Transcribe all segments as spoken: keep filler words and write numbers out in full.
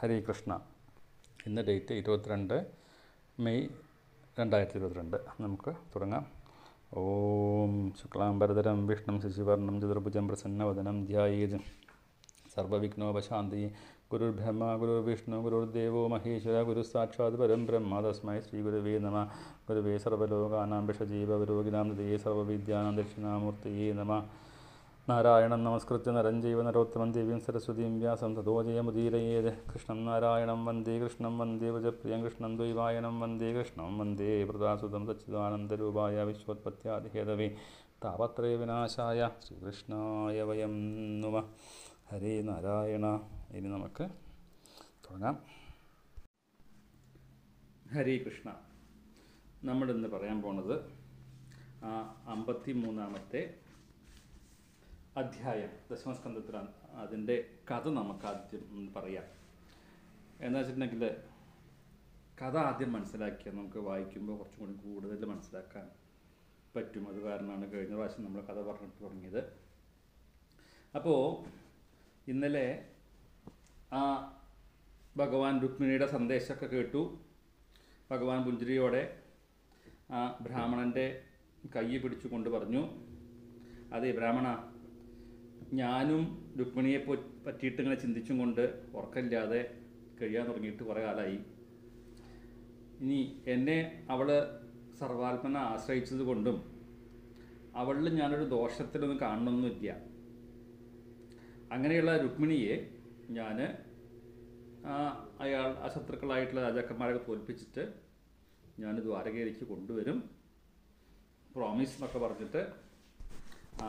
ഹരേ കൃഷ്ണ. ഇന്ന് ഡേറ്റ് ഇരുപത്തിരണ്ട് മെയ് രണ്ടായിരത്തി ഇരുപത്തിരണ്ട്. നമുക്ക് തുടങ്ങാം. ഓം ശുക്ലാംബരധരം വിഷ്ണും ശശിവർണം ചതുർഭുജം പ്രസന്നവദനം ധ്യായേത് സർവവിഘ്നോപശാന്തി. ഗുരുർബ്രഹ്മ ഗുരുർവിഷ്ണു ഗുരുർദേവോ മഹേശ്വര ഗുരു സാക്ഷാത് പരം ബ്രഹ്മ തസ്മൈ ശ്രീ ഗുരുവേ നമഃ. ഗുരുവേ സർവലോകാനാം വിഷജീവരോഗിനാം ഹൃദയേ സർവവിദ്യാനാം ദക്ഷിണാമൂർത്തയേ നമഃ. നാരായണം നമസ്കൃത്യ നരം ചൈവ നരോത്തമം ദേവീം സരസ്വതീം വ്യാസം തതോ ജയമുദീരയേത്. കൃഷ്ണം നാരായണം വന്ദേ കൃഷ്ണം വന്ദേ വ്രജപ്രിയം കൃഷ്ണം ദ്വൈവായനം വന്ദേ കൃഷ്ണം വന്ദേ പ്രദാസുതം സച്ചിദാനന്ദരൂപായ വിശ്വോത്പത്യാദിഹേതവേ താപത്രയ വിനാശായ ശ്രീകൃഷ്ണായ വയം നമഃ. ഹരേ നാരായണ. ഇനി നമുക്ക് തുടങ്ങാം. ഹരേ കൃഷ്ണ. നമ്മളിന്ന് പറയാൻ പോണത് ആ അമ്പത്തി മൂന്നാമത്തെ അധ്യായം ദശമസ്കന്ധത്തിലാണ്. അതിൻ്റെ കഥ നമുക്ക് ആദ്യം പറയാം. എന്താ വെച്ചിട്ടുണ്ടെങ്കിൽ കഥ ആദ്യം മനസ്സിലാക്കിയാൽ നമുക്ക് വായിക്കുമ്പോൾ കുറച്ചും കൂടി കൂടുതൽ മനസ്സിലാക്കാൻ പറ്റും. അത് കാരണമാണ് കഴിഞ്ഞ പ്രാവശ്യം നമ്മൾ കഥ പറഞ്ഞിട്ട് തുടങ്ങിയത്. അപ്പോൾ ഇന്നലെ ആ ഭഗവാൻ രുക്മിണിയുടെ സന്ദേശമൊക്കെ കേട്ടു. ഭഗവാൻ പുഞ്ചിരിയോടെ ആ ബ്രാഹ്മണൻ്റെ കൈ പിടിച്ചുകൊണ്ട് പറഞ്ഞു, അതെ ബ്രാഹ്മണ, ഞാനും രുക്മിണിയെ പറ്റിയിട്ട് ഇങ്ങനെ ചിന്തിച്ചും കൊണ്ട് ഉറക്കമില്ലാതെ കഴിയാൻ തുടങ്ങിയിട്ട് കുറേ കാലമായി. ഇനി എന്നെ അവൾ സർവാത്മന ആശ്രയിച്ചത് കൊണ്ടും അവളിൽ ഞാനൊരു ദോഷത്തിലൊന്നും കാണണമെന്നില്ല. അങ്ങനെയുള്ള രുക്മിണിയെ ഞാൻ അയാൾ ആ ശത്രുക്കളായിട്ടുള്ള രാജാക്കന്മാരൊക്കെ തോൽപ്പിച്ചിട്ട് ഞാൻ ദ്വാരകയിലേക്ക് കൊണ്ടുവരും, പ്രോമിസ് എന്നൊക്കെ പറഞ്ഞിട്ട് ആ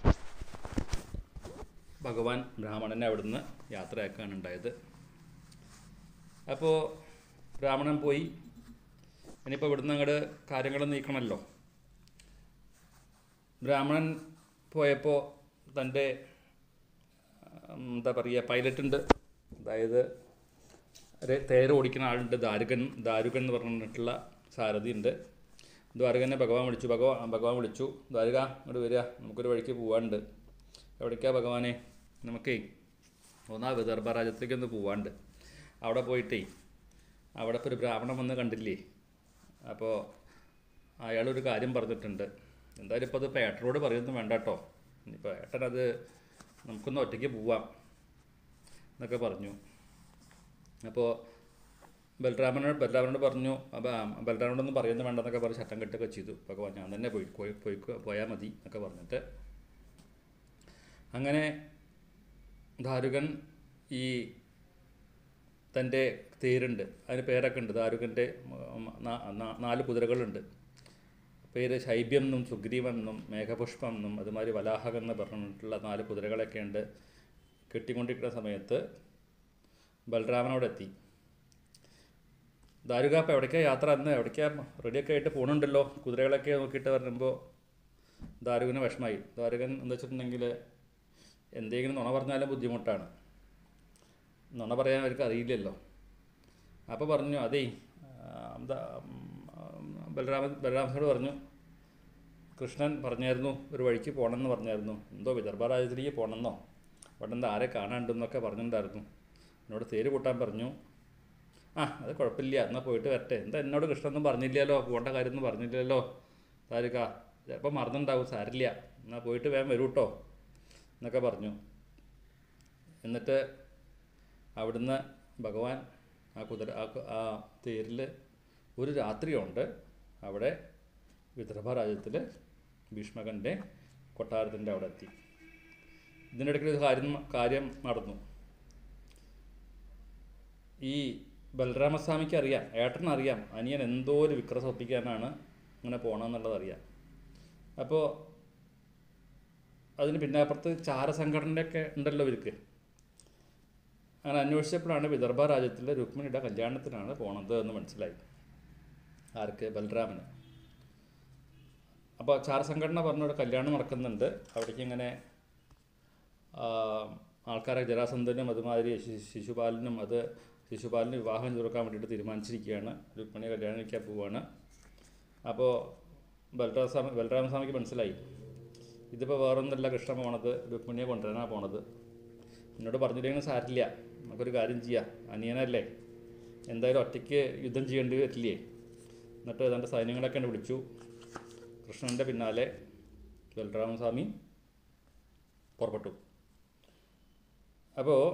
ഭഗവാൻ ബ്രാഹ്മണനെ അവിടുന്ന് യാത്രയാക്കാണ് ഉണ്ടായത്. അപ്പോൾ ബ്രാഹ്മണൻ പോയി. ഇനിയിപ്പോൾ ഇവിടുന്ന് അങ്ങോട്ട് കാര്യങ്ങൾ നീക്കണമല്ലോ. ബ്രാഹ്മണൻ പോയപ്പോൾ തൻ്റെ എന്താ പറയുക പൈലറ്റുണ്ട്, അതായത് തേര് ഓടിക്കുന്ന ആളുണ്ട്, ദാരുകൻ ദാരുകൻ എന്ന് പറഞ്ഞിട്ടുള്ള സാരഥി ഉണ്ട്. ദ്വാരകനെ ഭഗവാൻ വിളിച്ചു. ഭഗവാൻ ഭഗവാൻ വിളിച്ചു, ദ്വാരക ഇങ്ങോട്ട് വരിക, നമുക്കൊരു വഴിക്ക് പോകാനുണ്ട്. എവിടേക്കാണ് ഭഗവാനെ? നമുക്കേ ഒന്നാ വിദർഭ രാജ്യത്തേക്ക് ഒന്ന് പോവാണ്ട്. അവിടെ പോയിട്ടേ അവിടെ ഇപ്പോൾ ഒരു ബ്രാഹ്മണൻ വന്ന് കണ്ടില്ലേ, അപ്പോൾ അയാളൊരു കാര്യം പറഞ്ഞിട്ടുണ്ട്. എന്തായാലും ഇപ്പോൾ അത് ഇപ്പോൾ ഏട്ടനോട് പറയുന്നതും വേണ്ട കേട്ടോ, ഇനിയിപ്പോൾ ഏട്ടനത് നമുക്കൊന്ന് ഒറ്റയ്ക്ക് പോവാം എന്നൊക്കെ പറഞ്ഞു. അപ്പോൾ ബലരാമനോട് ബലരാമനോട് പറഞ്ഞു, അപ്പോൾ ബലരാമനോടൊന്നും പറയുന്നത് വേണ്ടെന്നൊക്കെ പറഞ്ഞ് ചട്ടം കെട്ടൊക്കെ ചെയ്തു. ഭഗവാൻ ഞാൻ തന്നെ പോയി പോയി പോയി പോയാൽ മതി എന്നൊക്കെ പറഞ്ഞിട്ട് അങ്ങനെ ദാരുകൻ ഈ തൻ്റെ തേരുണ്ട്, അതിന് പേരൊക്കെ ഉണ്ട്. ദാരുകൻ്റെ നാല് കുതിരകളുണ്ട്. പേര് ശൈബ്യം എന്നും സുഗ്രീവൻ എന്നും മേഘപുഷ്പം എന്നും അതുമാതിരി വലാഹകം എന്ന് പറഞ്ഞിട്ടുള്ള നാല് കുതിരകളൊക്കെ ഉണ്ട്. കെട്ടിക്കൊണ്ടിരിക്കുന്ന സമയത്ത് ബലരാമനോടെത്തി. ദാരുക അപ്പോൾ എവിടേക്കാണ് യാത്ര? അന്ന് എവിടേക്കാണ് റെഡിയൊക്കെ ആയിട്ട് പോകണുണ്ടല്ലോ, കുതിരകളൊക്കെ നോക്കിയിട്ട് വരുമ്പോൾ ദാരുകന് വിഷമായി. ദാരുകൻ എന്താ വെച്ചിട്ടുണ്ടെങ്കിൽ എന്തെങ്കിലും നുണ പറഞ്ഞാലും ബുദ്ധിമുട്ടാണ്, നുണ പറയാൻ അവർക്ക് അറിയില്ലല്ലോ. അപ്പോൾ പറഞ്ഞു, അതേ എന്താ ബലരാമൻ ബലരാമനോട് പറഞ്ഞു, കൃഷ്ണൻ പറഞ്ഞായിരുന്നു ഒരു വഴിക്ക് പോകണമെന്ന് പറഞ്ഞായിരുന്നു, എന്തോ വിദർഭ രാജ്യത്തിലേക്ക് പോകണമെന്നോ അവിടെ എന്താ ആരെ കാണാണ്ടെന്നൊക്കെ പറഞ്ഞിട്ടുണ്ടായിരുന്നു. എന്നോട് തേര് കൂട്ടാൻ പറഞ്ഞു. ആ അത് കുഴപ്പമില്ല, എന്നാൽ പോയിട്ട് വരട്ടെ. എന്താ എന്നോട് കൃഷ്ണനൊന്നും പറഞ്ഞില്ലല്ലോ, പോകേണ്ട കാര്യമൊന്നും പറഞ്ഞില്ലല്ലോ താരിക, ചിലപ്പോൾ മറന്നുണ്ടാവും, സാരില്ല, എന്നാൽ പോയിട്ട് വേഗം വരൂ കേട്ടോ എന്നൊക്കെ പറഞ്ഞു. എന്നിട്ട് അവിടുന്ന് ഭഗവാൻ ആ കുതിര ആ തേരിൽ ഒരു രാത്രിയുണ്ട് അവിടെ വിദർഭ രാജ്യത്തിൽ ഭീഷ്മകൻ്റെ കൊട്ടാരത്തിൻ്റെ അവിടെ എത്തി. ഇതിൻ്റെ ഇടയ്ക്ക് ഒരു കാര്യം കാര്യം നടന്നു. ഈ ബലരാമസ്വാമിക്ക് അറിയാം, ഏട്ടനറിയാം അനിയൻ എന്തോ ഒരു വിക്രസം ഒപ്പിക്കാനാണ് ഇങ്ങനെ പോകണമെന്നുള്ളതറിയാം. അപ്പോൾ അതിന് പിന്നാപ്പുറത്ത് ചാരസംഘടനയൊക്കെ ഉണ്ടല്ലോ ഇവർക്ക്. അങ്ങനെ അന്വേഷിച്ചപ്പോഴാണ് വിദർഭ രാജ്യത്തിലെ രുക്മിണിയുടെ കല്യാണത്തിനാണ് പോണത് എന്ന് മനസ്സിലായി. ആർക്ക്? ബലരാമന്. അപ്പോൾ ചാരസംഘടന പറഞ്ഞവിടെ കല്യാണം നടക്കുന്നുണ്ട്. അവിടേക്ക് ഇങ്ങനെ ആൾക്കാരെ ജരാസന്ധനും അതുമാതിരി ശിശുപാലനും അത് ശിശുപാലന് വിവാഹം ചേർക്കാൻ വേണ്ടിയിട്ട് തീരുമാനിച്ചിരിക്കുകയാണ്. രുക്മിണിയെ കല്യാണം കഴിക്കാൻ പോവുകയാണ്. അപ്പോൾ ബലരാമസ്വാമി ബലരാമസ്വാമിക്ക് മനസ്സിലായി ഇതിപ്പോൾ വേറൊന്നല്ല കൃഷ്ണൻ പോണത്, രുക്മിണിയെ കൊണ്ടുവരാനാണ് പോണത്. എന്നോട് പറഞ്ഞില്ലെങ്കിൽ സാരില്ല, നമുക്കൊരു കാര്യം ചെയ്യാം, അനിയനല്ലേ, എന്തായാലും ഒറ്റയ്ക്ക് യുദ്ധം ചെയ്യേണ്ടി വരില്ലേ. എന്നിട്ട് ഏതാണ്ട് സൈന്യങ്ങളൊക്കെ തന്നെ വിളിച്ചു. കൃഷ്ണൻ്റെ പിന്നാലെ ബലരാമസ്വാമി പുറപ്പെട്ടു. അപ്പോൾ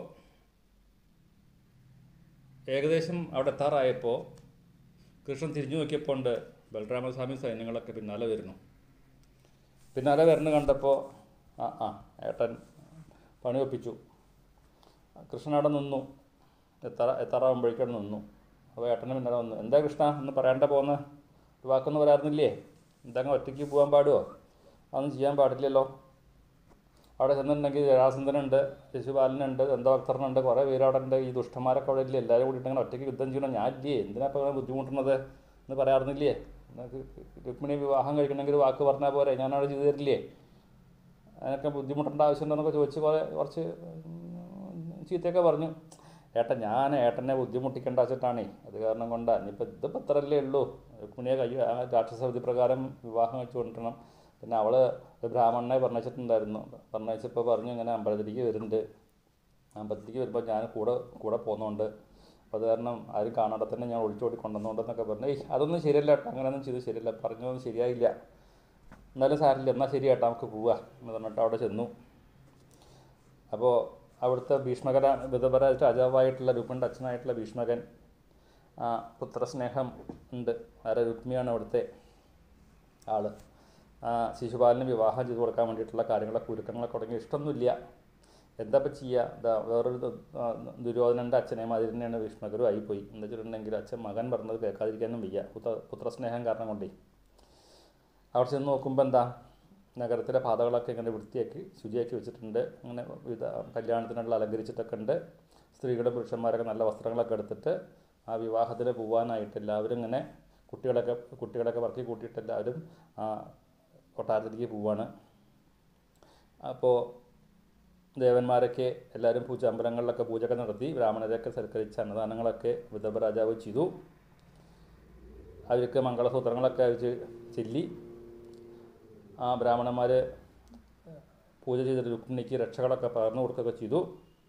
ഏകദേശം അവിടെ എത്താറായപ്പോൾ കൃഷ്ണൻ തിരിഞ്ഞു നോക്കിയപ്പോൾ ഉണ്ട് ബലരാമസ്വാമി സൈന്യങ്ങളൊക്കെ പിന്നാലെ വരുന്നു. പിന്നാലെ വരുന്നു കണ്ടപ്പോൾ ആ ആ ഏട്ടൻ പണി ഒപ്പിച്ചു. കൃഷ്ണൻ അവിടെ നിന്നു, എത്താറ എത്താറാകുമ്പോഴേക്കും നിന്നു. അപ്പോൾ ഏട്ടൻ്റെ പിന്നാലെ വന്നു. എന്താ കൃഷ്ണ ഒന്ന് പറയാണ്ട പോകുന്ന ഒരു വാക്കൊന്നും പറയാറുന്നില്ലേ? എന്താ ഒറ്റയ്ക്ക് പോകാൻ പാടുമോ? അതൊന്നും ചെയ്യാൻ പാടില്ലല്ലോ. അവിടെ ചെന്നിട്ടുണ്ടെങ്കിൽ ജരാസന്ധനുണ്ട്, ശിശുപാലനുണ്ട്, ദന്തഭക്തരനുണ്ട്, കുറേ പേര് അവിടെ ഉണ്ട്. ഈ ദുഷ്ടന്മാരൊക്കെ അവിടെ ഇല്ലേ? എല്ലാവരും കൂടിയിട്ട് അങ്ങനെ ഒറ്റയ്ക്ക് യുദ്ധം ചെയ്യണം. ഞാൻ ഇല്ലേ, എന്തിനാ ഇപ്പോൾ അങ്ങനെ ബുദ്ധിമുട്ടുന്നത് എന്ന് പറയാറുന്നില്ലേ? നിങ്ങൾക്ക് രുക്മിണി വിവാഹം കഴിക്കണമെങ്കിൽ വാക്ക് പറഞ്ഞാൽ പോരെ, ഞാനവിടെ ചെയ്തു തരില്ലേ? അതിനൊക്കെ ബുദ്ധിമുട്ടേണ്ട ആവശ്യമുണ്ടെന്നൊക്കെ ചോദിച്ച് കുറേ കുറച്ച് ചീത്തയൊക്കെ പറഞ്ഞു. ഏട്ടൻ ഞാൻ ഏട്ടനെ ബുദ്ധിമുട്ടിക്കേണ്ട വെച്ചിട്ടാണേ, അത് കാരണം കൊണ്ടാണ്. ഇനിയിപ്പോൾ ഇതിപ്പോൾ ഇത്രയല്ലേ ഉള്ളൂ. രുക്മിണിയെ കൈ രാക്ഷസവിധി പ്രകാരം വിവാഹം വെച്ച് കൊണ്ടിരണം. പിന്നെ അവൾ ഒരു ബ്രാഹ്മണനെ പറഞ്ഞിട്ടുണ്ടായിരുന്നു. പറഞ്ഞപ്പോൾ പറഞ്ഞു ഇങ്ങനെ അമ്പലത്തിലേക്ക് വരുന്നുണ്ട്, അമ്പലത്തിലേക്ക് വരുമ്പോൾ ഞാൻ കൂടെ കൂടെ പോകുന്നുണ്ട്, അപ്പോൾ അത് കാരണം ആരും കാണാതെ തന്നെ ഞാൻ ഒളിച്ചോടി കൊണ്ടുവന്നുകൊണ്ടെന്നൊക്കെ പറഞ്ഞു. ഏയ് അതൊന്നും ശരിയല്ല ഏട്ടാ, അങ്ങനെയൊന്നും ചെയ്ത് ശരിയല്ല, പറഞ്ഞതൊന്നും ശരിയായില്ല, എന്നാലും സാരില്ല, എന്നാൽ ശരി ഏട്ടാ നമുക്ക് പോവുക എന്ന് പറഞ്ഞിട്ട് അവിടെ ചെന്നു. അപ്പോൾ അവിടുത്തെ ഭീഷ്മകനാണ് വിധവര രാജാവായിട്ടുള്ള രുക്മിണിൻ്റെ അച്ഛനായിട്ടുള്ള ഭീഷ്മകൻ. പുത്രസ്നേഹം ഉണ്ട്. ആരെ? രുക്മിയാണ് അവിടുത്തെ ആൾ. ശിശുപാലന് വിവാഹം ചെയ്ത് കൊടുക്കാൻ വേണ്ടിയിട്ടുള്ള കാര്യങ്ങളൊക്കെ ഒരുക്കങ്ങളൊക്കെ തുടങ്ങി. ഇഷ്ടമൊന്നുമില്ല, എന്താ ഇപ്പം ചെയ്യുക? വേറൊരു ദുര്യോധനൻ്റെ അച്ഛനെ മാതിരി തന്നെയാണ് ഭീഷ്മകരും ആയിപ്പോയി. എന്താ വെച്ചിട്ടുണ്ടെങ്കിൽ അച്ഛൻ മകൻ പറഞ്ഞത് കേൾക്കാതിരിക്കാനും വയ്യ, പുത്ര പുത്രസ്നേഹം കാരണം കൊണ്ടേ. അവിടെ ചെന്ന് നോക്കുമ്പോൾ എന്താ, നഗരത്തിലെ പാതകളൊക്കെ ഇങ്ങനെ വൃത്തിയാക്കി ശുചിയാക്കി വെച്ചിട്ടുണ്ട്. അങ്ങനെ വിധ കല്യാണത്തിനുള്ള അലങ്കരിച്ചിട്ടൊക്കെ ഉണ്ട്. സ്ത്രീകളും പുരുഷന്മാരൊക്കെ നല്ല വസ്ത്രങ്ങളൊക്കെ എടുത്തിട്ട് ആ വിവാഹത്തിന് പോകാനായിട്ട് എല്ലാവരും ഇങ്ങനെ കുട്ടികളൊക്കെ കുട്ടികളൊക്കെ വർക്കി കൂട്ടിയിട്ട് എല്ലാവരും കൊട്ടാരത്തിലേക്ക് പോവാണ്. അപ്പോൾ ദേവന്മാരൊക്കെ എല്ലാവരും പൂജ അമ്പലങ്ങളിലൊക്കെ പൂജയൊക്കെ നടത്തി ബ്രാഹ്മണരെയൊക്കെ സൽക്കരിച്ച അന്നദാനങ്ങളൊക്കെ വിദർഭ രാജാവ് ചെയ്തു. അവർക്ക് മംഗളസൂത്രങ്ങളൊക്കെ വെച്ച് ചൊല്ലി. ആ ബ്രാഹ്മണന്മാർ പൂജ ചെയ്തിട്ട് രുക്മിണിക്ക് രക്ഷകളൊക്കെ പകർന്നു കൊടുക്കുകയൊക്കെ ചെയ്തു.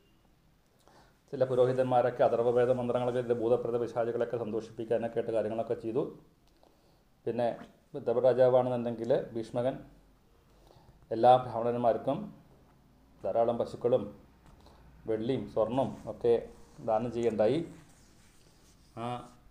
ചില പുരോഹിതന്മാരൊക്കെ അഥർവവേദ മന്ത്രങ്ങളൊക്കെ ഇതിൻ്റെ ഭൂതപ്രേത പിശാചുകളൊക്കെ സന്തോഷിപ്പിക്കാനൊക്കെ ആയിട്ട് കാര്യങ്ങളൊക്കെ ചെയ്തു. പിന്നെ വിദർഭ രാജാവാണെന്നുണ്ടെങ്കിൽ ഭീഷ്മകൻ എല്ലാ ബ്രാഹ്മണന്മാർക്കും ധാരാളം പശുക്കളും വെള്ളിയും സ്വർണവും ഒക്കെ ദാനം ചെയ്യണ്ടായി. ആ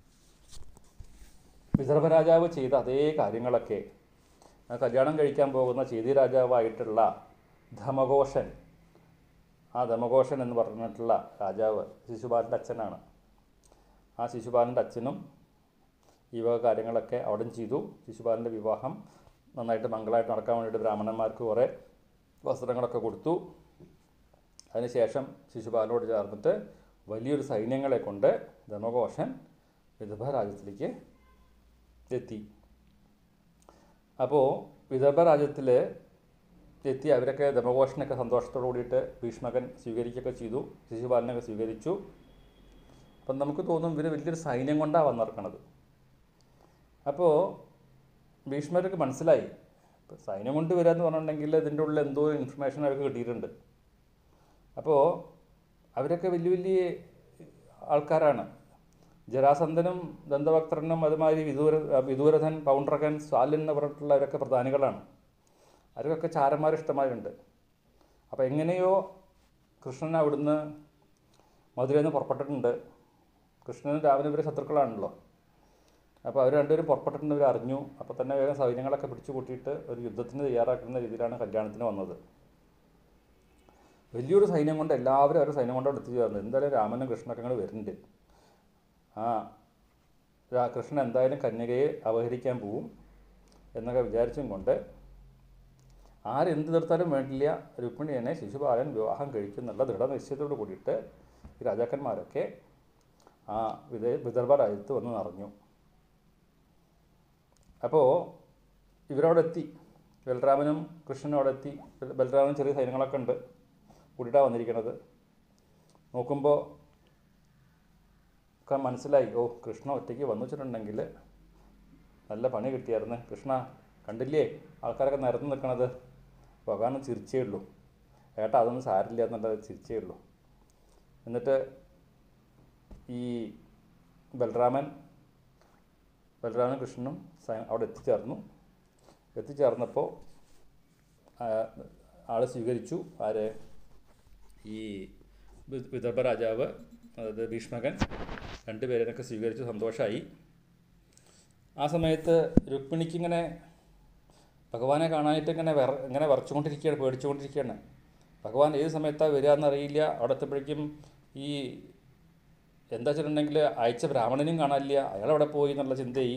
വിദർഭ രാജാവ് ചെയ്ത അതേ കാര്യങ്ങളൊക്കെ കല്യാണം കഴിക്കാൻ പോകുന്ന ചേതി രാജാവായിട്ടുള്ള ധമഘോഷൻ, ആ ധമഘോഷൻ എന്ന് പറഞ്ഞിട്ടുള്ള രാജാവ് ശിശുപാലൻ്റെ അച്ഛനാണ്. ആ ശിശുപാലൻ്റെ അച്ഛനും ഈ വക കാര്യങ്ങളൊക്കെ അവിടെയും ചെയ്തു. ശിശുപാലൻ്റെ വിവാഹം നന്നായിട്ട് മംഗളമായിട്ട് നടക്കാൻ വേണ്ടിയിട്ട് ബ്രാഹ്മണന്മാർക്ക് കുറേ വസ്ത്രങ്ങളൊക്കെ കൊടുത്തു. അതിനുശേഷം ശിശുപാലനോട് ചേർന്നിട്ട് വലിയൊരു സൈന്യങ്ങളെ കൊണ്ട് ധമഘോഷൻ വിദർഭ രാജ്യത്തിലേക്ക് എത്തി. അപ്പോൾ വിദർഭ രാജ്യത്തിൽ എത്തി അവരൊക്കെ ധമഘോഷനൊക്കെ സന്തോഷത്തോടു കൂടിയിട്ട് ഭീഷ്മകൻ സ്വീകരിക്കുകയൊക്കെ ചെയ്തു, ശിശുപാലനൊക്കെ സ്വീകരിച്ചു. അപ്പം നമുക്ക് തോന്നും ഇവർ വലിയൊരു സൈന്യം കൊണ്ടാണ് വന്നിറക്കണത്. അപ്പോൾ ഭീഷ്മർക്ക് മനസ്സിലായി ഇപ്പോൾ സൈന്യം കൊണ്ട് വരിക എന്ന് പറഞ്ഞിട്ടുണ്ടെങ്കിൽ ഇതിൻ്റെ ഉള്ളിൽ എന്തോ ഇൻഫർമേഷൻ അവർക്ക് കിട്ടിയിട്ടുണ്ട്. അപ്പോൾ അവരൊക്കെ വലിയ വലിയ ആൾക്കാരാണ്. ജരാസന്ധനും ദന്തഭക്തരനും അതുമാതിരി വിദൂര വിദൂരധൻ പൗണ്ഡ്രകൻ സ്വാലിൻ എന്ന് പറഞ്ഞിട്ടുള്ളവരൊക്കെ പ്രധാനികളാണ്. അവർക്കൊക്കെ ചാരന്മാർ ഇഷ്ടമാരുണ്ട്. അപ്പോൾ എങ്ങനെയോ കൃഷ്ണൻ അവിടുന്ന് മധുരയിൽ നിന്ന് പുറപ്പെട്ടിട്ടുണ്ട്. കൃഷ്ണനും രാമനും ഇവരെ ശത്രുക്കളാണല്ലോ. അപ്പോൾ അവർ രണ്ടുപേരും പുറപ്പെട്ടിട്ടുണ്ട്, ഇവർ അറിഞ്ഞു. അപ്പോൾ തന്നെ വേഗം സൈന്യങ്ങളൊക്കെ പിടിച്ചു കൂട്ടിയിട്ട് ഒരു യുദ്ധത്തിന് തയ്യാറാക്കുന്ന രീതിയിലാണ് കല്യാണത്തിന് വന്നത്. വലിയൊരു സൈന്യം കൊണ്ട് എല്ലാവരും അവരുടെ സൈന്യം കൊണ്ട് എടുത്തു ചേർന്നത്. എന്തായാലും രാമനും കൃഷ്ണനൊക്കെ അങ്ങോട്ട് വരുന്നുണ്ട്. ആ കൃഷ്ണൻ എന്തായാലും കന്യകയെ അപഹരിക്കാൻ പോവും എന്നൊക്കെ വിചാരിച്ചും കൊണ്ട് ആരെന്ത് തീർത്താലും വേണ്ടില്ല രുക്മിണിയെ ശിശുപാലൻ വിവാഹം കഴിക്കുന്നുള്ള ദൃഢനിശ്ചയത്തോട് കൂടിയിട്ട് ഈ രാജാക്കന്മാരൊക്കെ ആ വിദ വിദർഭ രാജ്യത്ത് വന്ന് നിറഞ്ഞു. അപ്പോൾ ഇവരവിടെ എത്തി. ബലരാമനും കൃഷ്ണനും അവിടെ എത്തി. ബലരാമനും ചെറിയ സൈന്യങ്ങളൊക്കെ ഉണ്ട് കൂടിയിട്ടാണ് വന്നിരിക്കുന്നത്. നോക്കുമ്പോൾ ഒക്കെ മനസ്സിലായി, ഓ കൃഷ്ണ ഒറ്റയ്ക്ക് വന്നു വെച്ചിട്ടുണ്ടെങ്കിൽ നല്ല പണി കിട്ടിയായിരുന്നു. കൃഷ്ണ കണ്ടില്ലേ ആൾക്കാരൊക്കെ നിരന്ന് നിൽക്കണത്, പോകാനും ചിരിച്ചേ ഉള്ളൂ. ഏട്ടാ അതൊന്നും സാരില്ല എന്നുള്ളത് ചിരിച്ചേ ഉള്ളൂ. എന്നിട്ട് ഈ ബലരാമൻ ബലരാമൻ കൃഷ്ണനും അവിടെ എത്തിച്ചേർന്നു. എത്തിച്ചേർന്നപ്പോൾ ആൾ സ്വീകരിച്ചു. ആര്? ഈ വിദർഭ രാജാവ്, അതായത് ഭീഷ്മകൻ, രണ്ടുപേരെയൊക്കെ സ്വീകരിച്ചു. സന്തോഷമായി. ആ സമയത്ത് രുക്മിണിക്ക് ഇങ്ങനെ ഭഗവാനെ കാണാനായിട്ട് ഇങ്ങനെ വിറ ഇങ്ങനെ വിറച്ചുകൊണ്ടിരിക്കുകയാണ്, പേടിച്ചുകൊണ്ടിരിക്കുകയാണ്. ഭഗവാൻ ഏത് സമയത്താണ് വരിക എന്നറിയില്ല. അവിടെ എത്തുമ്പോഴേക്കും ഈ എന്താ വെച്ചിട്ടുണ്ടെങ്കിൽ അയച്ച ബ്രാഹ്മണനും കാണാനില്ല, അയാളവിടെ പോയി എന്നുള്ള ചിന്തയായി.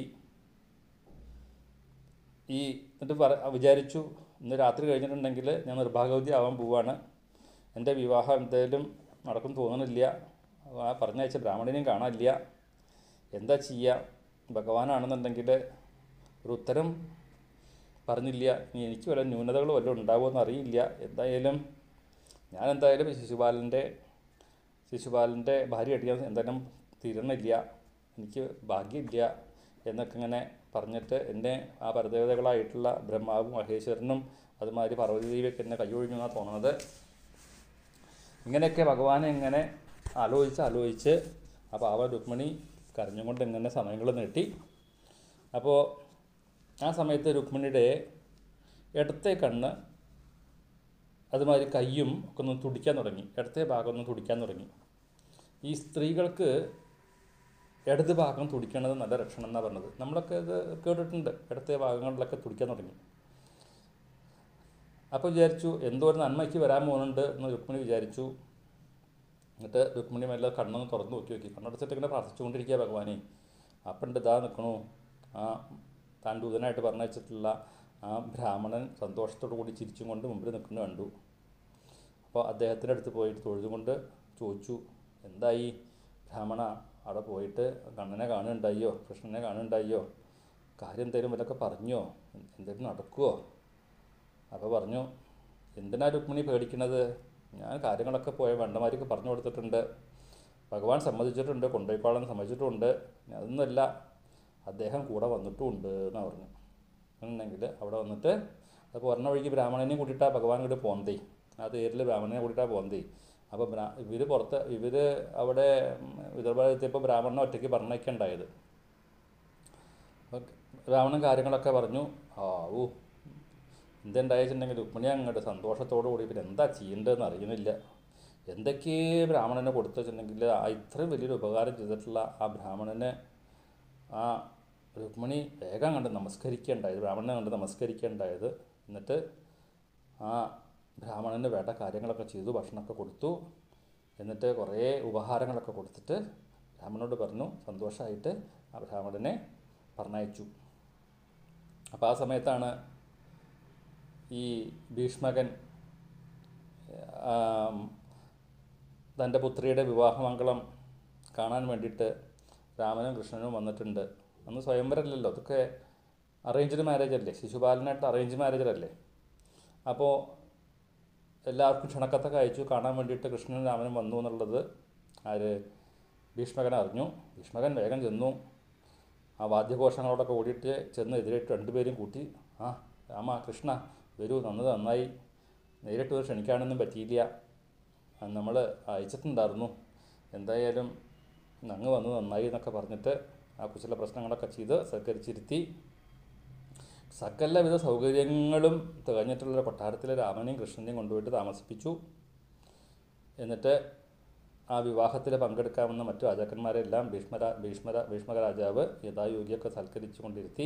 ഈ എന്നിട്ട് പറ വിചാരിച്ചു, ഇന്ന് രാത്രി കഴിഞ്ഞിട്ടുണ്ടെങ്കിൽ ഞാൻ നിർഭാഗ്യവതി ആവാൻ പോവുകയാണ്, എൻ്റെ വിവാഹം എന്തായാലും നടക്കും തോന്നണില്ല, ആ പറഞ്ഞയച്ച ബ്രാഹ്മണനെയും കാണാനില്ല, എന്താ ചെയ്യുക? ഭഗവാനാണെന്നുണ്ടെങ്കിൽ ഒരു ഉത്തരം പറഞ്ഞില്ല, ഇനി എനിക്ക് വല്ല ന്യൂനതകൾ വല്ലതും ഉണ്ടാവുമെന്ന് അറിയില്ല. എന്തായാലും ഞാൻ എന്തായാലും ശിശുപാലൻ്റെ ശിശുപാലൻ്റെ ഭാര്യയായിട്ട് ഞാൻ എന്തായാലും തീരണില്ല, എനിക്ക് ഭാഗ്യമില്ല എന്നൊക്കെ ഇങ്ങനെ പറഞ്ഞിട്ട് എന്നെ ആ പരദേവതകളായിട്ടുള്ള ബ്രഹ്മാവും മഹേശ്വരനും അതുമാതിരി പാർവതീദേവിയൊക്കെ എന്നെ കൈയൊഴിഞ്ഞു എന്നാണ് തോന്നുന്നത്. ഇങ്ങനെയൊക്കെ ഭഗവാനെ ഇങ്ങനെ ആലോചിച്ച് ആലോചിച്ച് ആ പാവ രുക്മിണി കരഞ്ഞുകൊണ്ട് ഇങ്ങനെ സമയങ്ങൾ നീട്ടി. അപ്പോൾ ആ സമയത്ത് രുക്മിണിയുടെ ഇടത്തെ കണ്ണ് അതുമാതിരി കയ്യും ഒക്കെ ഒന്ന് തുടിക്കാൻ തുടങ്ങി, ഇടത്തെ ഭാഗം ഒന്ന് തുടിക്കാൻ തുടങ്ങി. ഈ സ്ത്രീകൾക്ക് ഇടത് ഭാഗം തുടിക്കണത് നല്ല ലക്ഷണം എന്നാണ് പറഞ്ഞത്. നമ്മളൊക്കെ ഇത് കേട്ടിട്ടുണ്ട്, ഇടത്തെ ഭാഗങ്ങളിലൊക്കെ തുടിക്കാൻ തുടങ്ങി. അപ്പോൾ വിചാരിച്ചു എന്തോ ഒരു നന്മയ്ക്ക് വരാൻ പോകുന്നുണ്ട് എന്ന് രുക്മിണി വിചാരിച്ചു. എന്നിട്ട് രുക്മിണി മെല്ലെ കണ്ണൊന്ന് തുറന്നു നോക്കി നോക്കി കണ്ണടച്ചിട്ട് ഇങ്ങനെ പ്രാർത്ഥിച്ചുകൊണ്ടിരിക്കുക ഭഗവാനെ. അപ്പം ഇതാ നിൽക്കണു ആ താൻ ദൂതനായിട്ട് പറഞ്ഞയച്ചിട്ടുള്ള ആ ബ്രാഹ്മണൻ സന്തോഷത്തോടു കൂടി ചിരിച്ചും കൊണ്ട് മുമ്പിൽ നിൽക്കുന്നത് കണ്ടു. അപ്പോൾ അദ്ദേഹത്തിൻ്റെ അടുത്ത് പോയിട്ട് തൊഴുതുകൊണ്ട് ചോദിച്ചു, എന്തായി ബ്രാഹ്മണ, അവിടെ പോയിട്ട് കണ്ണനെ കാണുന്നുണ്ടായോ, കൃഷ്ണനെ കാണുന്നുണ്ടായോ, കാര്യം എന്തെങ്കിലും വല്ലതൊക്കെ പറഞ്ഞോ, എന്തെങ്കിലും നടക്കുമോ? അപ്പോൾ പറഞ്ഞു, എന്തിനാ രുക്മിണി പേടിക്കണത്, ഞാൻ കാര്യങ്ങളൊക്കെ പോയ വേണ്ടമാർക്ക് പറഞ്ഞു കൊടുത്തിട്ടുണ്ട്, ഭഗവാൻ സമ്മതിച്ചിട്ടുണ്ട്, കൊണ്ടുപോയിക്കോളാൻ സമ്മതിച്ചിട്ടുമുണ്ട്, അതൊന്നുമല്ല, അദ്ദേഹം കൂടെ വന്നിട്ടുമുണ്ട് എന്നാണ് പറഞ്ഞു. എന്നുണ്ടെങ്കിൽ അവിടെ വന്നിട്ട് അപ്പോൾ പറഞ്ഞ വഴിക്ക് ബ്രാഹ്മണനെയും കൂട്ടിയിട്ടാണ് ഭഗവാൻ ഇങ്ങോട്ട് പോകുന്നതേ, ആ തേരിൽ ബ്രാഹ്മണനെ കൂട്ടിയിട്ടാണ് പോകുന്നതേ. അപ്പോൾ ബ്രാ ഇവർ പുറത്ത് ഇവർ അവിടെ വിദർഭത്തിയപ്പോൾ ബ്രാഹ്മണനെ ഒറ്റയ്ക്ക് പറഞ്ഞേക്കുണ്ടായത്. അപ്പോൾ ബ്രാഹ്മണൻ കാര്യങ്ങളൊക്കെ പറഞ്ഞു. ആ ഓ എന്തുണ്ടായിട്ടുണ്ടെങ്കിൽ രുക്മിണി അങ്ങോട്ട് സന്തോഷത്തോടു കൂടി പിന്നെ എന്താ ചെയ്യേണ്ടതെന്ന് അറിയുന്നില്ല. എന്തൊക്കെ ബ്രാഹ്മണനെ കൊടുത്തു വെച്ചിട്ടുണ്ടെങ്കിൽ ആ ഇത്രയും വലിയൊരു ഉപകാരം ചെയ്തിട്ടുള്ള ആ ബ്രാഹ്മണനെ ആ രുക്മിണി വേഗം കണ്ട് നമസ്കരിക്കേണ്ടായത്, ബ്രാഹ്മണനെ കണ്ട് നമസ്കരിക്കേണ്ടായത്. എന്നിട്ട് ആ ബ്രാഹ്മണന് വേണ്ട കാര്യങ്ങളൊക്കെ ചെയ്തു, ഭക്ഷണമൊക്കെ കൊടുത്തു. എന്നിട്ട് കുറേ ഉപഹാരങ്ങളൊക്കെ കൊടുത്തിട്ട് ബ്രാഹ്മണനോട് പറഞ്ഞു സന്തോഷമായിട്ട് ആ ബ്രാഹ്മണനെ പറഞ്ഞയച്ചു. അപ്പോൾ ആ സമയത്താണ് ഈ ഭീഷ്മകൻ തൻ്റെ പുത്രിയുടെ വിവാഹമംഗളം കാണാൻ വേണ്ടിയിട്ട് രാമനും കൃഷ്ണനും വന്നിട്ടുണ്ട്. അന്ന് സ്വയംവരമല്ലല്ലോ, അതൊക്കെ അറേഞ്ച്ഡ് മാരേജ് അല്ലേ, ശിശുപാലനായിട്ട് അറേഞ്ച് മാരേജല്ലേ. അപ്പോൾ എല്ലാവർക്കും ക്ഷണക്കത്തൊക്കെ അയച്ചു കാണാൻ വേണ്ടിയിട്ട് കൃഷ്ണനും രാമനും വന്നു എന്നുള്ളത് ആര് ഭീഷ്മകൻ അറിഞ്ഞു. ഭീഷ്മകൻ വേഗം ചെന്നു, ആ വാദ്യഘോഷങ്ങളോടൊക്കെ ഓടിയിട്ട് ചെന്ന് എതിരായിട്ട് രണ്ടുപേരും കൂട്ടി, ആ രാമ കൃഷ്ണ വരൂ, നന്നത് നന്നായി, നേരിട്ട് ഒരു ക്ഷണിക്കാനൊന്നും പറ്റിയില്ല, നമ്മൾ അയച്ചിട്ടുണ്ടായിരുന്നു, എന്തായാലും അങ്ങ് വന്നു നന്നായി എന്നൊക്കെ പറഞ്ഞിട്ട് ആ കുശല പ്രശ്നങ്ങളൊക്കെ ചെയ്ത് സൽക്കരിച്ചിരുത്തി. സകലവിധ സൗകര്യങ്ങളും തികഞ്ഞിട്ടുള്ള കൊട്ടാരത്തിൽ രാമനെയും കൃഷ്ണനെയും കൊണ്ടുപോയിട്ട് താമസിപ്പിച്ചു. എന്നിട്ട് ആ വിവാഹത്തിൽ പങ്കെടുക്കാമെന്ന മറ്റു രാജാക്കന്മാരെല്ലാം ഭീഷ്മര ഭീഷ്മര ഭീഷ്മക രാജാവ് യഥായോഗ്യമൊക്കെ സൽക്കരിച്ചു കൊണ്ടിരുത്തി.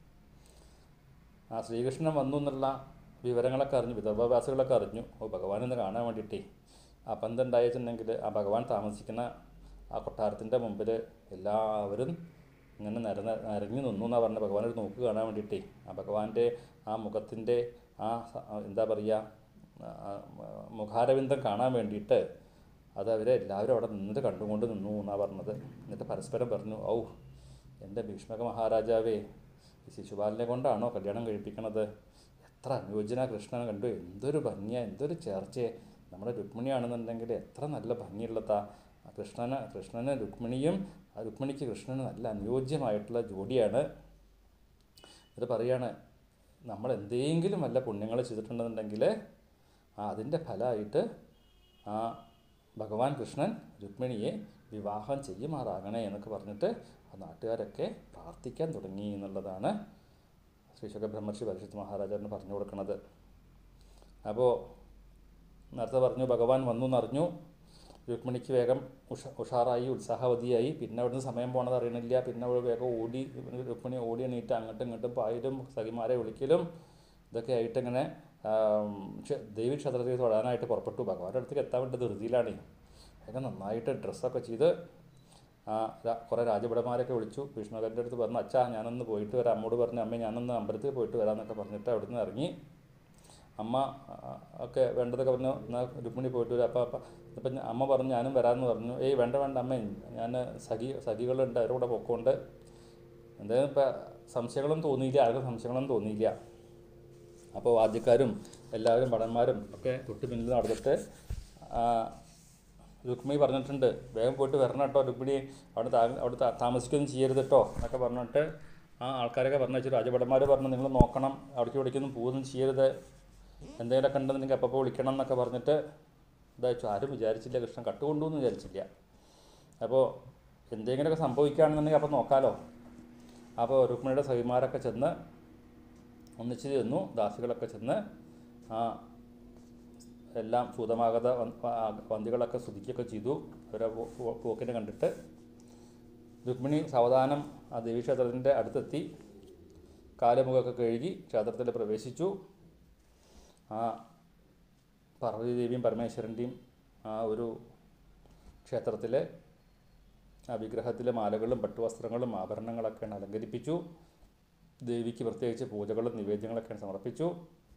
ആ ശ്രീകൃഷ്ണൻ വന്നു എന്നുള്ള വിവരങ്ങളൊക്കെ അറിഞ്ഞു, വിദർഭവാസികളൊക്കെ അറിഞ്ഞു. ഓ ഭഗവാനെന്ന് കാണാൻ വേണ്ടിയിട്ടേ. അപ്പം എന്തുണ്ടായിട്ടുണ്ടെങ്കിൽ ആ ഭഗവാൻ താമസിക്കുന്ന ആ കൊട്ടാരത്തിൻ്റെ മുമ്പിൽ എല്ലാവരും ഇങ്ങനെ നിര നിരങ്ങി നിന്നു എന്നാണ് പറഞ്ഞത്, ഭഗവാനൊരു നോക്ക് കാണാൻ വേണ്ടിയിട്ടേ. ആ ഭഗവാന്റെ ആ മുഖത്തിൻ്റെ ആ എന്താ പറയുക മുഖാരവിന്ദം കാണാൻ വേണ്ടിയിട്ട് അത് അവരെ എല്ലാവരും അവിടെ നിന്നിട്ട് കണ്ടുകൊണ്ട് നിന്നു എന്നാണ് പറഞ്ഞത്. എന്നിട്ട് പരസ്പരം പറഞ്ഞു, ഔ എൻ്റെ ഭീഷ്മക മഹാരാജാവേ, ഈ ശിശുപാലനെ കൊണ്ടാണോ കല്യാണം കഴിപ്പിക്കണത്, എത്ര അനുയോജ്യന കൃഷ്ണനെ കണ്ടു, എന്തൊരു ഭംഗിയാ, എന്തൊരു ചേർച്ചയെ, നമ്മുടെ രുക്മിണിയാണെന്നുണ്ടെങ്കിൽ എത്ര നല്ല ഭംഗിയുള്ളതാ കൃഷ്ണന് കൃഷ്ണന് രുക്മിണിയും ആ രുക്മിണിക്ക് കൃഷ്ണന് നല്ല അനുയോജ്യമായിട്ടുള്ള ജോഡിയാണ്. ഇത് പറയാണ്, നമ്മൾ എന്തെങ്കിലും വല്ല പുണ്യങ്ങൾ ചെയ്തിട്ടുണ്ടെന്നുണ്ടെങ്കിൽ ആ അതിൻ്റെ ഫലമായിട്ട് ആ ഭഗവാൻ കൃഷ്ണൻ രുക്മിണിയെ വിവാഹം ചെയ്യുമാറാകണേ എന്നൊക്കെ പറഞ്ഞിട്ട് ആ നാട്ടുകാരൊക്കെ പ്രാർത്ഥിക്കാൻ തുടങ്ങി എന്നുള്ളതാണ് ശ്രീ ശുഖബ്രഹ്മർഷി പരീക്ഷിത് മഹാരാജാവിന് പറഞ്ഞു കൊടുക്കുന്നത്. അപ്പോൾ നേരത്തെ പറഞ്ഞു ഭഗവാൻ വന്നു എന്നറിഞ്ഞു. രുക്മിണിക്ക് വേഗം ഉഷ ഉഷാറായി ഉത്സാഹവതിയായി. പിന്നെ അവിടുന്ന് സമയം പോണത് അറിയണില്ല. പിന്നെ അവൾ വേഗം ഓടി, രുക്മിണി ഓടി എണീറ്റ് അങ്ങോട്ടും ഇങ്ങോട്ടും പായലും സഖിമാരെ വിളിക്കലും ഇതൊക്കെ ആയിട്ട് ഇങ്ങനെ ദേവി ക്ഷേത്രത്തിൽ തൊഴാനായിട്ട് പുറപ്പെട്ടു. ഭഗവാന്റെ അടുത്തേക്ക് എത്താൻ വേണ്ടി ധൃതിയിലാണ്. വേഗം നന്നായിട്ട് ഡ്രസ്സൊക്കെ ചെയ്ത് കുറേ രാജഭടന്മാരൊക്കെ വിളിച്ചു. ഭീഷ്മകൻ്റെ അടുത്ത് പറഞ്ഞു, അച്ഛാ ഞാനൊന്ന് പോയിട്ട് വരാം. അമ്മോട് പറഞ്ഞു, അമ്മ ഞാനൊന്ന് അമ്പലത്തിൽ പോയിട്ട് വരാമെന്നൊക്കെ പറഞ്ഞിട്ട് അവിടെ നിന്ന് ഇറങ്ങി. അമ്മ ഒക്കെ വേണ്ടതൊക്കെ പറഞ്ഞു, എന്നാൽ രുക്മിണി പോയിട്ട് വരാം. അപ്പം അപ്പം ഇപ്പം അമ്മ പറഞ്ഞു ഞാനും വരാമെന്ന് പറഞ്ഞു. ഏയ് വേണ്ട വേണ്ട അമ്മ, ഞാൻ സഖി സഖികളുണ്ട് അവരുടെ കൂടെ പൊക്കോണ്ട്. എന്തായാലും ഇപ്പം സംശയങ്ങളും തോന്നിയില്ല, ആർക്കും സംശയങ്ങളും തോന്നിയില്ല. അപ്പോൾ വാദ്യക്കാരും എല്ലാവരും ഭടന്മാരും ഒക്കെ തൊട്ട് പിന്നിൽ നടന്നിട്ട് രുക്മിണി പറഞ്ഞിട്ടുണ്ട്, വേഗം പോയിട്ട് വരണം കേട്ടോ, രുക്മിണി അവിടെ താ അവിടെ താമസിക്കുകയൊന്നും ചെയ്യരുത് കേട്ടോ എന്നൊക്കെ പറഞ്ഞിട്ട് ആ ആൾക്കാരൊക്കെ പറഞ്ഞു വെച്ചു. രാജഭടന്മാർ പറഞ്ഞു, നിങ്ങൾ നോക്കണം, അവിടേക്ക് ഇവിടേക്കൊന്നും പോവുകയൊന്നും ചെയ്യരുത്, എന്തെങ്കിലുമൊക്കെ ഉണ്ടെന്ന് നിങ്ങൾക്ക് അപ്പോൾ വിളിക്കണം എന്നൊക്കെ പറഞ്ഞിട്ട് ഇതാച്ചു. ആരും വിചാരിച്ചില്ല കൃഷ്ണൻ കട്ടുകൊണ്ടുവെന്ന് വിചാരിച്ചില്ല. അപ്പോൾ എന്തെങ്കിലുമൊക്കെ സംഭവിക്കുകയാണെന്നുണ്ടെങ്കിൽ അപ്പോൾ നോക്കാമല്ലോ. അപ്പോൾ രുക്മിണിയുടെ സഖിമാരൊക്കെ ചെന്ന് ഒന്നിച്ച് ചെന്നു. ദാസികളൊക്കെ ചെന്ന് ആ എല്ലാം സൂതമാഗത വന്തികളൊക്കെ സ്തുതിക്കുകയൊക്കെ ചെയ്തു. അവരെ പോക്കിനെ കണ്ടിട്ട് രുക്മിണി സാവധാനം ആ ദേവീക്ഷേത്രത്തിൻ്റെ അടുത്തെത്തി കാലുമുഖമൊക്കെ കഴുകി ക്ഷേത്രത്തിൽ പ്രവേശിച്ചു. ആ പാർവതീദേവിയും പരമേശ്വരൻ്റെയും ആ ഒരു ക്ഷേത്രത്തിലെ ആ വിഗ്രഹത്തിലെ മാലകളും പട്ടുവസ്ത്രങ്ങളും ആഭരണങ്ങളൊക്കെയാണ് അലങ്കരിപ്പിച്ചു. ദേവിക്ക് പ്രത്യേകിച്ച് പൂജകളും നിവേദ്യങ്ങളൊക്കെയാണ് സമർപ്പിച്ചു.